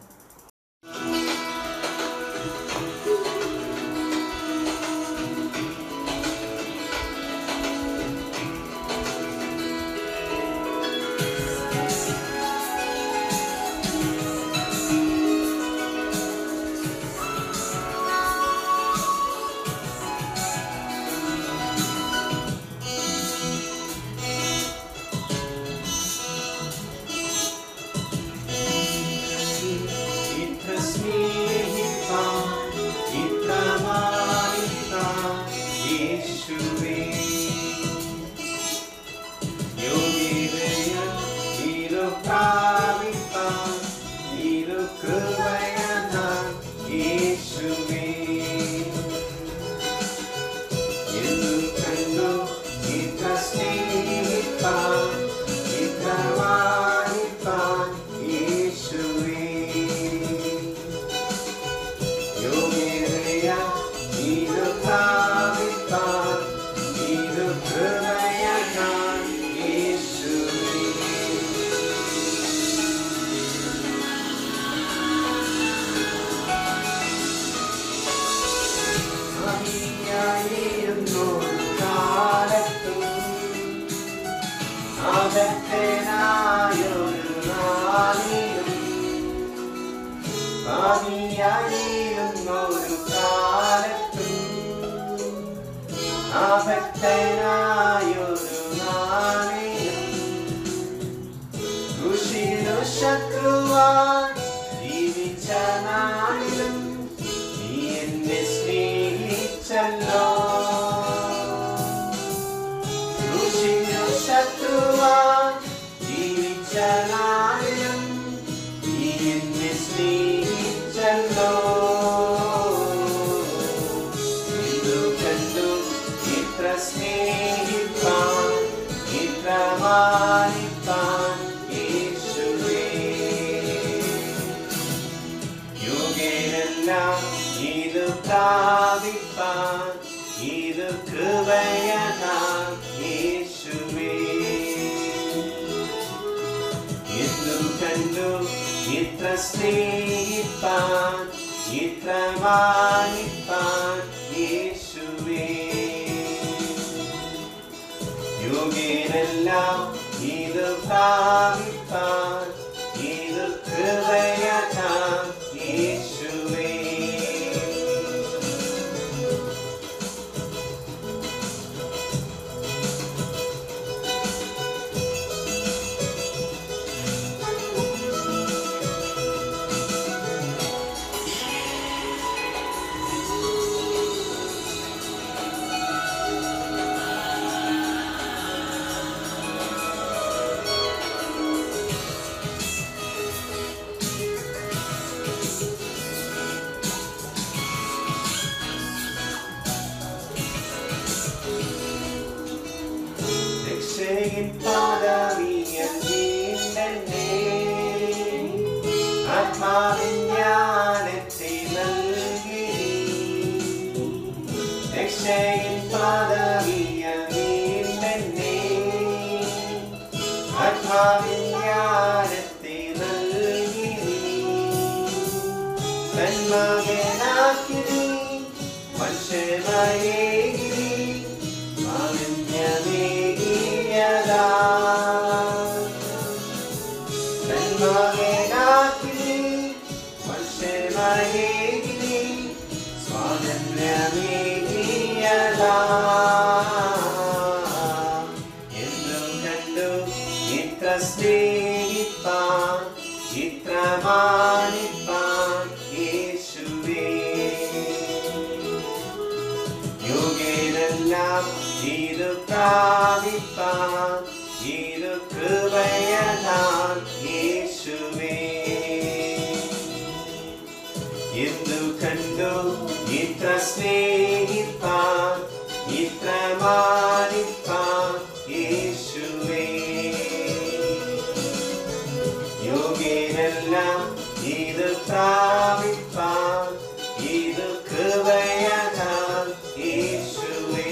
ശത്രുവാ ജീവിച്ച നാളിൽ ജീവിച്ചല്ലോ ക്രൂശിനു ശത്രുവാൻ ജീവിച്ച നാളിലും നീ എന്നെ സ്നേഹിച്ചല്ലോ എന്തു കണ്ടു ഇത്ര സ്നേഹിപ്പാൻ ഇത്ര മാനിപ്പാൻ യേശുവേ യോഗേനെല്ലാം ഇത് പ്രാപിപ്പാൻ ഇത് കൃപയതാം യേശുവേ എന്തു കണ്ടു ഇത്ര സ്നേഹിപ്പാൻ ഇത്ര മാനിപ്പാൻ യേശുവേ യോഗേനെല്ലാം ഇത് പ്രാപിപ്പാൻ ഇത് കൃപയതാം യേശുവേ രക്ഷയിൻ പദവിയിൽ വീണ്ടെന്നെ ആത്മാവിൻ ജ്ഞാനത്തെ നൽകി രക്ഷയിൻ പദവിയിൽ വീണ്ടെന്നെ ആത്മാവിൻ ജ്ഞാനത്തെ നൽകി തന്മകനാക്കി മനുഷ്യനായേകി എന്നും കണ്ടു ഇത്ര സ്നേഹിപ്പാൻ ഇത്ര മാനിപ്പാൻ യേശുവേ യോഗേനെല്ലാം ഇത് പ്രാപിപ്പാൻ ഇത് കൃപയതാം യേശുവേ എന്തു കണ്ടു ഇത്ര സ്നേഹിപ്പാൻ ഇത്ര മാനിപ്പാൻ യേശുവേ യോഗേനെല്ലാം ഇത് പ്രാപിപ്പാൻ ഇത് കൃപയതാം യേശുവേ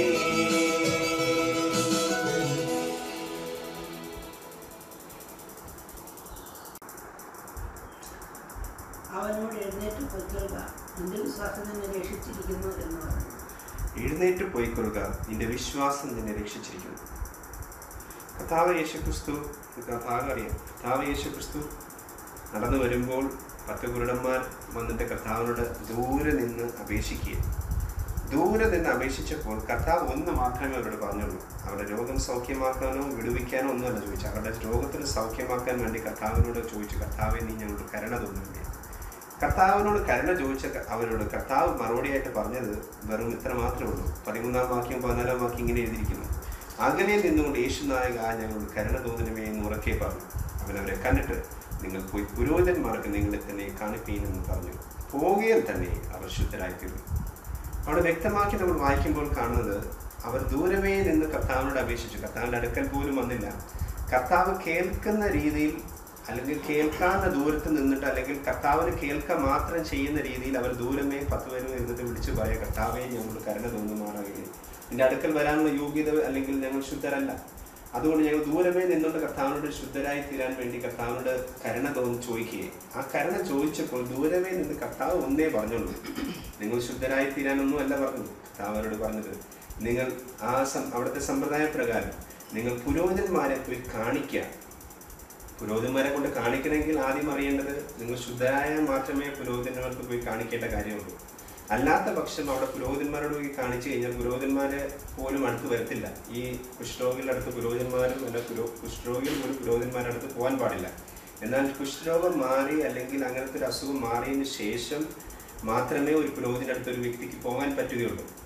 അവനോട് എഴുന്നേറ്റ് പൊയ്ക്കൊള്ളുക, നിന്റെ വിശ്വാസം നിന്നെ രക്ഷിച്ചിരിക്കുന്നു എന്ന് പറഞ്ഞു. എഴുന്നേറ്റ് പോയിക്കൊള്ളുക, നിന്റെ വിശ്വാസം നിന്നെ രക്ഷിച്ചിരിക്കുന്നു. കർത്താവ് യേശുക്രിസ്തു അറിയാം. കർത്താവ് യേശുക്രിസ്തു നടന്നു വരുമ്പോൾ 10 കുരുടന്മാർ വന്നിട്ട് കർത്താവിനോട് ദൂരെ നിന്ന് അപേക്ഷിക്കുക. ദൂരെ നിന്ന് അപേക്ഷിച്ചപ്പോൾ കർത്താവ് ഒന്ന് മാത്രമേ അവരോട് പറഞ്ഞുള്ളൂ. അവരുടെ രോഗം സൗഖ്യമാക്കാനോ വിടുവിക്കാനോ ഒന്നുമല്ല ചോദിച്ചു. അവരുടെ രോഗത്തിന് സൗഖ്യമാക്കാൻ വേണ്ടി കർത്താവിനോട് ചോദിച്ചു, കർത്താവെ നീ ഞങ്ങളുടെ കരുണ തോന്നുന്നില്ല. കർത്താവിനോട് കരുണ ചോദിച്ച അവരോട് കർത്താവ് മറുപടിയായിട്ട് പറഞ്ഞത് വെറും ഇത്ര മാത്രമേ ഉള്ളൂ. 13-ാം വാക്യം 14-ാം വാക്യം ഇങ്ങനെ എഴുതിയിരിക്കുന്നു, അകലെ നിന്നുകൊണ്ട് യേശുനായക ഞങ്ങളുടെ കരുണ തോന്നണമേ എന്ന് ഉറക്കെ പറഞ്ഞു. അവനവരെ കണ്ടിട്ട് നിങ്ങൾ പോയി പുരോഹിതന്മാർക്ക് നിങ്ങളെ തന്നെ കാണിപ്പീനെന്ന് പറഞ്ഞു. പോകുകയും തന്നെ അവർ ശുദ്ധരായിത്തീർന്നു. അവിടെ വ്യക്തമാക്കി നമ്മൾ വായിക്കുമ്പോൾ കാണുന്നത്, അവർ ദൂരമേ നിന്ന് കർത്താവിനോട് അപേക്ഷിച്ചു. കർത്താവിൻ്റെ അടുക്കൽ പോലും വന്നില്ല. കർത്താവ് കേൾക്കുന്ന രീതിയിൽ അല്ലെങ്കിൽ കേൾക്കാവുന്ന ദൂരത്ത് നിന്നിട്ട് അല്ലെങ്കിൽ കർത്താവിന് കേൾക്കുക മാത്രം ചെയ്യുന്ന രീതിയിൽ അവർ ദൂരമേ 10 പേരും ഇരുന്നിട്ട് വിളിച്ച് പറയുക, കർത്താവെ ഞങ്ങൾ കരുണ തോന്നുമാറാകില്ലേ, നിന്റെ അടുക്കൽ വരാനുള്ള യോഗ്യത അല്ലെങ്കിൽ ഞങ്ങൾ ശുദ്ധരല്ല, അതുകൊണ്ട് ഞങ്ങൾ ദൂരമേ നിന്നുകൊണ്ട് കർത്താവിനോട് ശുദ്ധരായി തീരാൻ വേണ്ടി കർത്താവിനോട് കരുണ ചോദിക്കുകയെ. ആ കരുണ ചോദിച്ചപ്പോൾ ദൂരമേ നിന്ന് കർത്താവ് ഒന്നേ പറഞ്ഞുള്ളൂ, നിങ്ങൾ ശുദ്ധരായി തീരാനൊന്നും അല്ല പറഞ്ഞു. കർത്താവ് അവരോട് പറഞ്ഞത്, നിങ്ങൾ അവിടുത്തെ സമ്പ്രദായ പ്രകാരം നിങ്ങൾ പുരോഹിതന്മാരെ പോയി കാണിക്കുക. പുരോഹിതന്മാരെ കൊണ്ട് കാണിക്കണമെങ്കിൽ ആദ്യം അറിയേണ്ടത് നിങ്ങൾ ശുദ്ധരായാൽ മാത്രമേ പുരോഹിതന്മാർക്ക് പോയി കാണിക്കേണ്ട കാര്യമുള്ളൂ. അല്ലാത്ത പക്ഷം അവിടെ പുരോഹിതന്മാരോട് പോയി കാണിച്ചു കഴിഞ്ഞാൽ പുരോഹിതന്മാരെ പോലും അടുത്ത് വരത്തില്ല. ഈ കുഷ്ഠരോഗികളുടെ അടുത്ത് പുരോഹിതന്മാരും അല്ല, കുഷ്ഠരോഗികൾ പോലും പുരോഹിതന്മാരുടെ അടുത്ത് പോകാൻ പാടില്ല. എന്നാൽ കുഷ്ഠരോഗം മാറി അല്ലെങ്കിൽ അങ്ങനത്തെ ഒരു അസുഖം മാറിയതിന് ശേഷം മാത്രമേ ഒരു പുരോഹിതൻ്റെ അടുത്ത് ഒരു വ്യക്തിക്ക് പോകാൻ പറ്റുകയുള്ളൂ.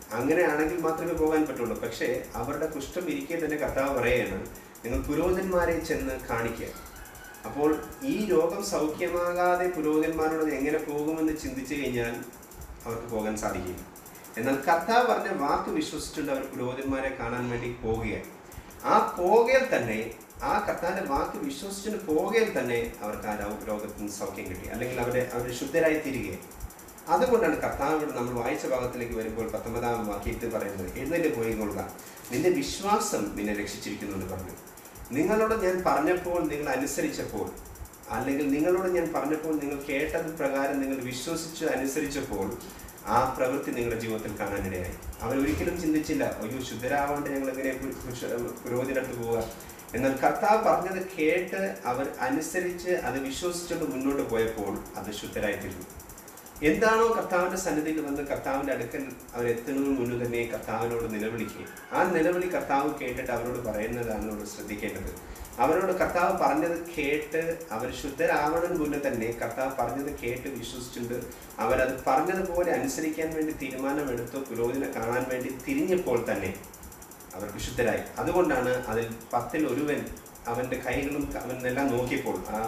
അങ്ങനെയാണെങ്കിൽ മാത്രമേ പോകാൻ പറ്റുള്ളൂ. പക്ഷേ അവരുടെ കുഷ്ഠം ഇരിക്കെ തന്നെ കർത്താവ് പറയുകയാണ്, നിങ്ങൾ പുരോഹിതന്മാരെ ചെന്ന് കാണിക്കുക. അപ്പോൾ ഈ രോഗം സൗഖ്യമാകാതെ പുരോഹിതന്മാരോട് എങ്ങനെ പോകുമെന്ന് ചിന്തിച്ചു കഴിഞ്ഞാൽ അവർക്ക് പോകാൻ സാധിക്കില്ല. എന്നാൽ കർത്താവ് പറഞ്ഞ വാക്ക് വിശ്വസിച്ചുകൊണ്ട് അവർ പുരോഹിതന്മാരെ കാണാൻ വേണ്ടി പോകുകയാണ്. ആ പോകയിൽ തന്നെ, ആ കർത്താവിൻ്റെ വാക്ക് വിശ്വസിച്ചുകൊണ്ട് പോകയിൽ തന്നെ അവർക്ക് ആ രോഗത്തിന് സൗഖ്യം കിട്ടി, അല്ലെങ്കിൽ അവർ ശുദ്ധരായി തീരുകയാണ്. അതുകൊണ്ടാണ് കർത്താവ് നമ്മൾ വായിച്ച ഭാഗത്തിലേക്ക് വരുമ്പോൾ 19-ാം വാക്യത്തിൽ പറയുന്നത്, എഴുന്നേറ്റ് പോയി കൊള്ളുക, നിന്റെ വിശ്വാസം നിന്നെ രക്ഷിച്ചിരിക്കുന്നു എന്ന് പറഞ്ഞു. നിങ്ങളോട് ഞാൻ പറഞ്ഞപ്പോൾ നിങ്ങൾ അനുസരിച്ചപ്പോൾ, അല്ലെങ്കിൽ നിങ്ങളോട് ഞാൻ പറഞ്ഞപ്പോൾ നിങ്ങൾ കേട്ടത് പ്രകാരം നിങ്ങൾ വിശ്വസിച്ച് അനുസരിച്ചപ്പോൾ ആ പ്രവൃത്തി നിങ്ങളുടെ ജീവിതത്തിൽ കാണാനിടയായി. അവരൊരിക്കലും ചിന്തിച്ചില്ല, അയ്യോ ശുദ്ധരാവാണ്ട് ഞങ്ങൾ എങ്ങനെ പുരോഹിതനടുത്ത് പോവുക. എന്നാൽ കർത്താവ് പറഞ്ഞത് കേട്ട് അവർ അനുസരിച്ച് അത് വിശ്വസിച്ചുകൊണ്ട് മുന്നോട്ട് പോയപ്പോൾ അത് ശുദ്ധരായിത്തീരുന്നു. എന്താണോ കർത്താവിൻ്റെ സന്നിധിയിൽ വന്ന് കർത്താവിൻ്റെ അടുക്കൽ അവരെത്തുന്നതിന് മുന്നേ തന്നെ കർത്താവിനോട് നിലവിളിക്കുകയും ആ നിലവിളി കർത്താവ് കേട്ടിട്ട് അവരോട് പറയുന്നതാണ് നമ്മൾ ശ്രദ്ധിക്കേണ്ടത്. അവരോട് കർത്താവ് പറഞ്ഞത് കേട്ട് അവർ ശുദ്ധരാവണതിന് മുന്നേ തന്നെ കർത്താവ് പറഞ്ഞത് കേട്ട് വിശ്വസിച്ചുകൊണ്ട് അവരത് പറഞ്ഞതുപോലെ അനുസരിക്കാൻ വേണ്ടി തീരുമാനമെടുത്ത് പുരോഹിതനെ കാണാൻ വേണ്ടി തിരിഞ്ഞപ്പോൾ തന്നെ അവർക്ക് ശുദ്ധരായി. അതുകൊണ്ടാണ് അതിൽ 10-ൽ ഒരുവൻ അവൻ്റെ കൈകളും അവനെല്ലാം നോക്കിയപ്പോൾ, ആ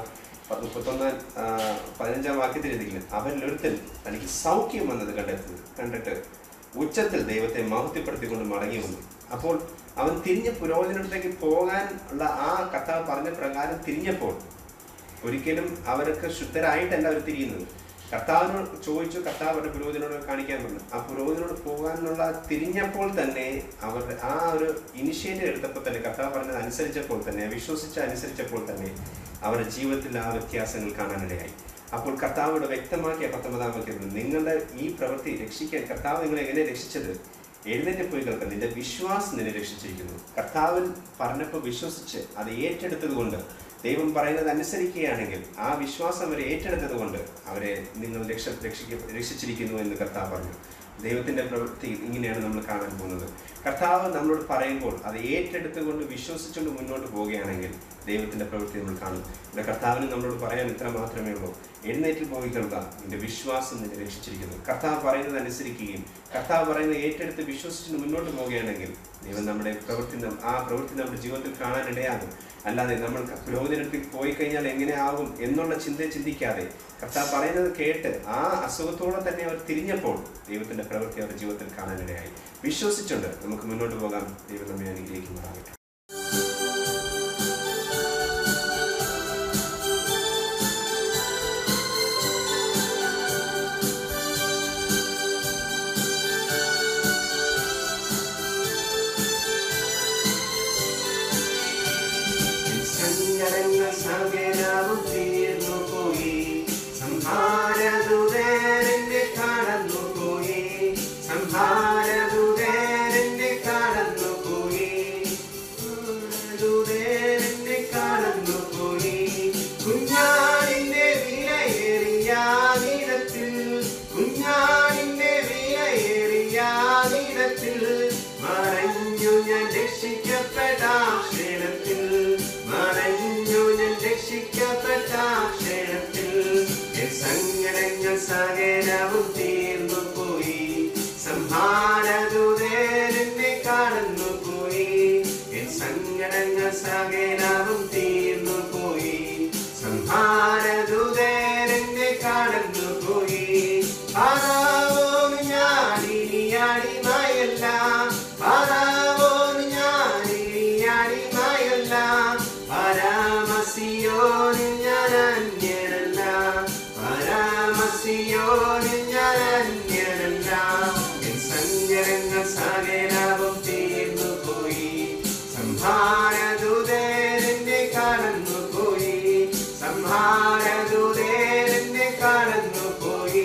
15-ാം വാക്യത്തിൽ എഴുതിയില്ല, അവരിലൊരുത്തൻ തനിക്ക് സൗഖ്യം വന്നത് കണ്ടിട്ട് ഉച്ചത്തിൽ ദൈവത്തെ മഹത്വപ്പെടുത്തിക്കൊണ്ട് മടങ്ങി വന്നു. അപ്പോൾ അവൻ തിരിഞ്ഞ് പുരോഹിതനടുത്തേക്ക് പോകാൻ ഉള്ള ആ കർത്താവ് പറഞ്ഞ പ്രകാരം തിരിഞ്ഞപ്പോൾ ഒരിക്കലും അവർക്ക് ശുദ്ധരായിട്ടല്ല അവർ തിരിയുന്നത്. കർത്താവിനോട് ചോദിച്ചു, കർത്താവ് അവരുടെ പുരോഹിതനോട് കാണിക്കാൻ പറഞ്ഞു. ആ പുരോഹിതനോട് പോകാനുള്ള തിരിഞ്ഞപ്പോൾ തന്നെ അവരുടെ ആ ഒരു ഇനിഷ്യേറ്റീവ് എടുത്തപ്പോൾ തന്നെ, കർത്താവ് പറഞ്ഞത് അനുസരിച്ചപ്പോൾ തന്നെ, വിശ്വസിച്ച് അനുസരിച്ചപ്പോൾ തന്നെ അവരുടെ ജീവിതത്തിൽ ആ വ്യത്യാസങ്ങൾ കാണാനിടയായി. അപ്പോൾ കർത്താവോട് വ്യക്തമാക്കിയ 19-ാം വാക്യത്തിൽ, നിങ്ങളുടെ ഈ പ്രവൃത്തി രക്ഷിക്കാൻ കർത്താവ് നിങ്ങളെ എങ്ങനെ രക്ഷിച്ചത്? എഴുന്നേറ്റ് പോയി കേൾക്കാം, നിന്റെ വിശ്വാസം നിന്നെ രക്ഷിച്ചിരിക്കുന്നു. കർത്താവിൽ പറഞ്ഞപ്പോൾ വിശ്വസിച്ച് അത് ഏറ്റെടുത്തത് കൊണ്ട്, ദൈവം പറയുന്നത് അനുസരിക്കുകയാണെങ്കിൽ ആ വിശ്വാസം അവരെ ഏറ്റെടുത്തത് കൊണ്ട് അവരെ നിങ്ങൾ രക്ഷിച്ചിരിക്കുന്നു എന്ന് കർത്താവ് പറഞ്ഞു. ദൈവത്തിൻ്റെ പ്രവൃത്തി ഇങ്ങനെയാണ് നമ്മൾ കാണാൻ പോകുന്നത്. കർത്താവ് നമ്മളോട് പറയുമ്പോൾ അത് ഏറ്റെടുത്തുകൊണ്ട് വിശ്വസിച്ചുകൊണ്ട് മുന്നോട്ട് പോവുകയാണെങ്കിൽ ദൈവത്തിൻ്റെ പ്രവൃത്തി നമ്മൾ കാണും. ഇവിടെ കർത്താവിന് നമ്മളോട് പറയാൻ ഇത്ര മാത്രമേ ഉള്ളൂ, എഴുന്നേറ്റിൽ പോയി കേൾക്കുക, നിന്റെ വിശ്വാസം നിന്നെ രക്ഷിച്ചിരിക്കുന്നു. കർത്താവ് പറയുന്നത് അനുസരിക്കുകയും കർത്താവ് പറയുന്നത് ഏറ്റെടുത്ത് വിശ്വസിച്ചുകൊണ്ട് മുന്നോട്ട് പോവുകയാണെങ്കിൽ ദൈവം നമ്മുടെ ആ പ്രവൃത്തി നമ്മുടെ ജീവിതത്തിൽ കാണാനിടയാകും. അല്ലാതെ നമ്മൾ പുരോഹിതനത്തിൽ പോയി കഴിഞ്ഞാൽ എങ്ങനെ ആകും എന്നുള്ള ചിന്തിക്കാതെ കർത്താവ് പറയുന്നത് കേട്ട് ആ അസുഖത്തോടെ തന്നെ അവർ തിരിഞ്ഞപ്പോൾ ദൈവത്തിൻ്റെ പ്രവൃത്തി അവരുടെ ജീവിതത്തിൽ കാണാനിടയായി. വിശ്വസിച്ചുകൊണ്ട് നമുക്ക് മുന്നോട്ട് പോകാം. ദൈവം നമ്മെ അനുഗ്രഹിക്കുന്നതാകട്ടെ. സകലവും തീർന്നു പോയി, സംഹാരദൂതനെ കടന്നു പോയി. എൻ സങ്കടങ്ങൾ സകലവും തീർന്നു പോയി, സംഹാരദൂതനെ കടന്നു പോയി. പാറാവോൻ ഞാനിനി അടിമയല്ല, പാറാവോൻ ഞാനിനി അടിമയല്ല, പരമസിയോനിൽ ഞാൻ അന്യനല്ല, പരമസിയോനിൽ ഞാൻ അന്യനല്ല. എൻ സങ്കടങ്ങൾ സകലവും തീർന്നു പോയി, സംഹാരദൂതനെ കടന്നു പോയി, സംഹാരദൂതനെ കടന്നു പോയി.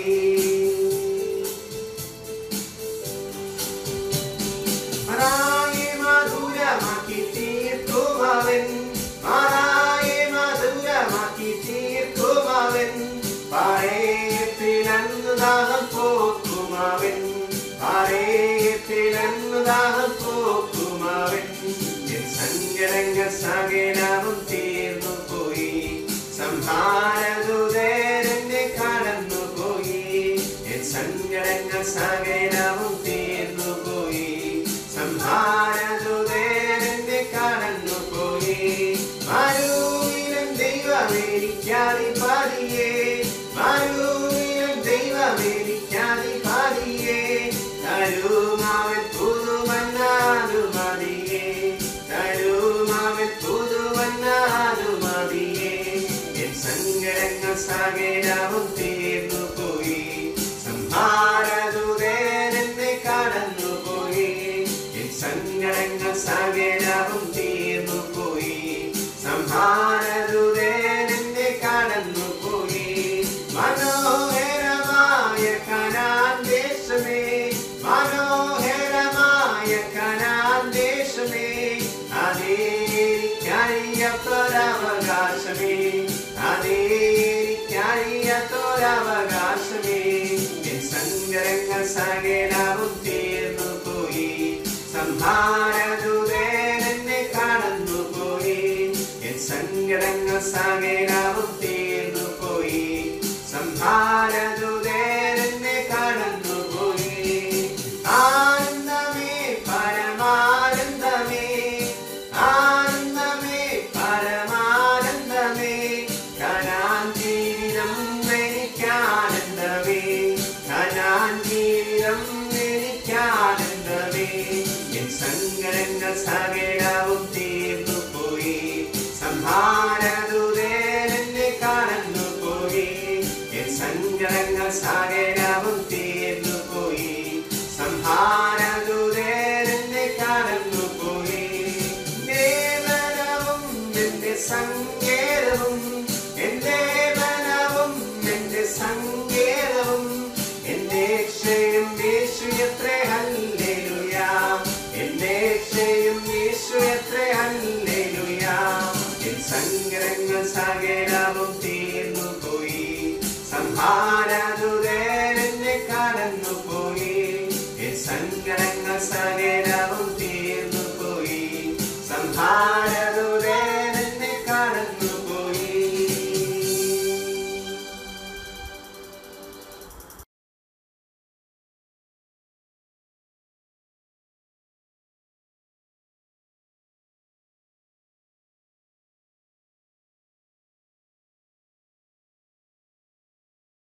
മാറായെ മധുരമാക്കി തീർക്കുമവൻ, മാറായെ മധുരമാക്കി തീർക്കുമവൻ, പാറയത്തിലന്നു ദാഹം പോക്കുമവൻ, പാറയത്തിലന്നു ദാഹം പോക്കുമവൻ. എൻ സങ്കടങ്ങൾ സകലവും തീർന്നു പോയി, സംഹാരദൂതനെ കടന്നു പോയി. എൻ സങ്കടങ്ങൾ സകലവും തീർന്നു പോയി. അവകാശമേ എൻ സങ്കടങ്ങൾ സകലവും തീർന്നു പോയി സംഹാരദൂതൻ എന്നെ കടന്നു പോയി എൻ സങ്കടങ്ങൾ സകലവും തീർന്നു പോയി സംഹാരദൂതൻ എന്നെ കടന്നു പോയി ആനന്ദമേ പരമാനന്ദമേ ആനന്ദമേ പരമാനന്ദമേ കനാൻ ജീവിതം എനിക്കാനന്ദമേ കനാൻ ജീവിതം എനിക്കാനന്ദമേ എൻ സങ്കടങ്ങൾ സകലവും തീർന്നു പോയി സംഹാരദൂതൻ എന്നെ കടന്നു പോയി എൻ സങ്കടങ്ങൾ സകലവും തീർന്നു പോയി സംഹാരദൂതൻ എന്നെ കടന്നു പോയി ദേവനവും എന്റെ സങ്കേതവും എന്റെ ബലവും എന്റെ സങ്കേതവും എന്റെ രക്ഷയും യേശു എത്രേ ഹല്ലേലൂയ എന്റെ രക്ഷയും യേശു എത്രേ ഹല്ലേലൂയ എൻ സങ്കടങ്ങൾ സകലവും തീർന്നു പോയി സംഹാരദൂതൻ എന്നെ കടന്നു പോയി എൻ സങ്കടങ്ങൾ സകലവും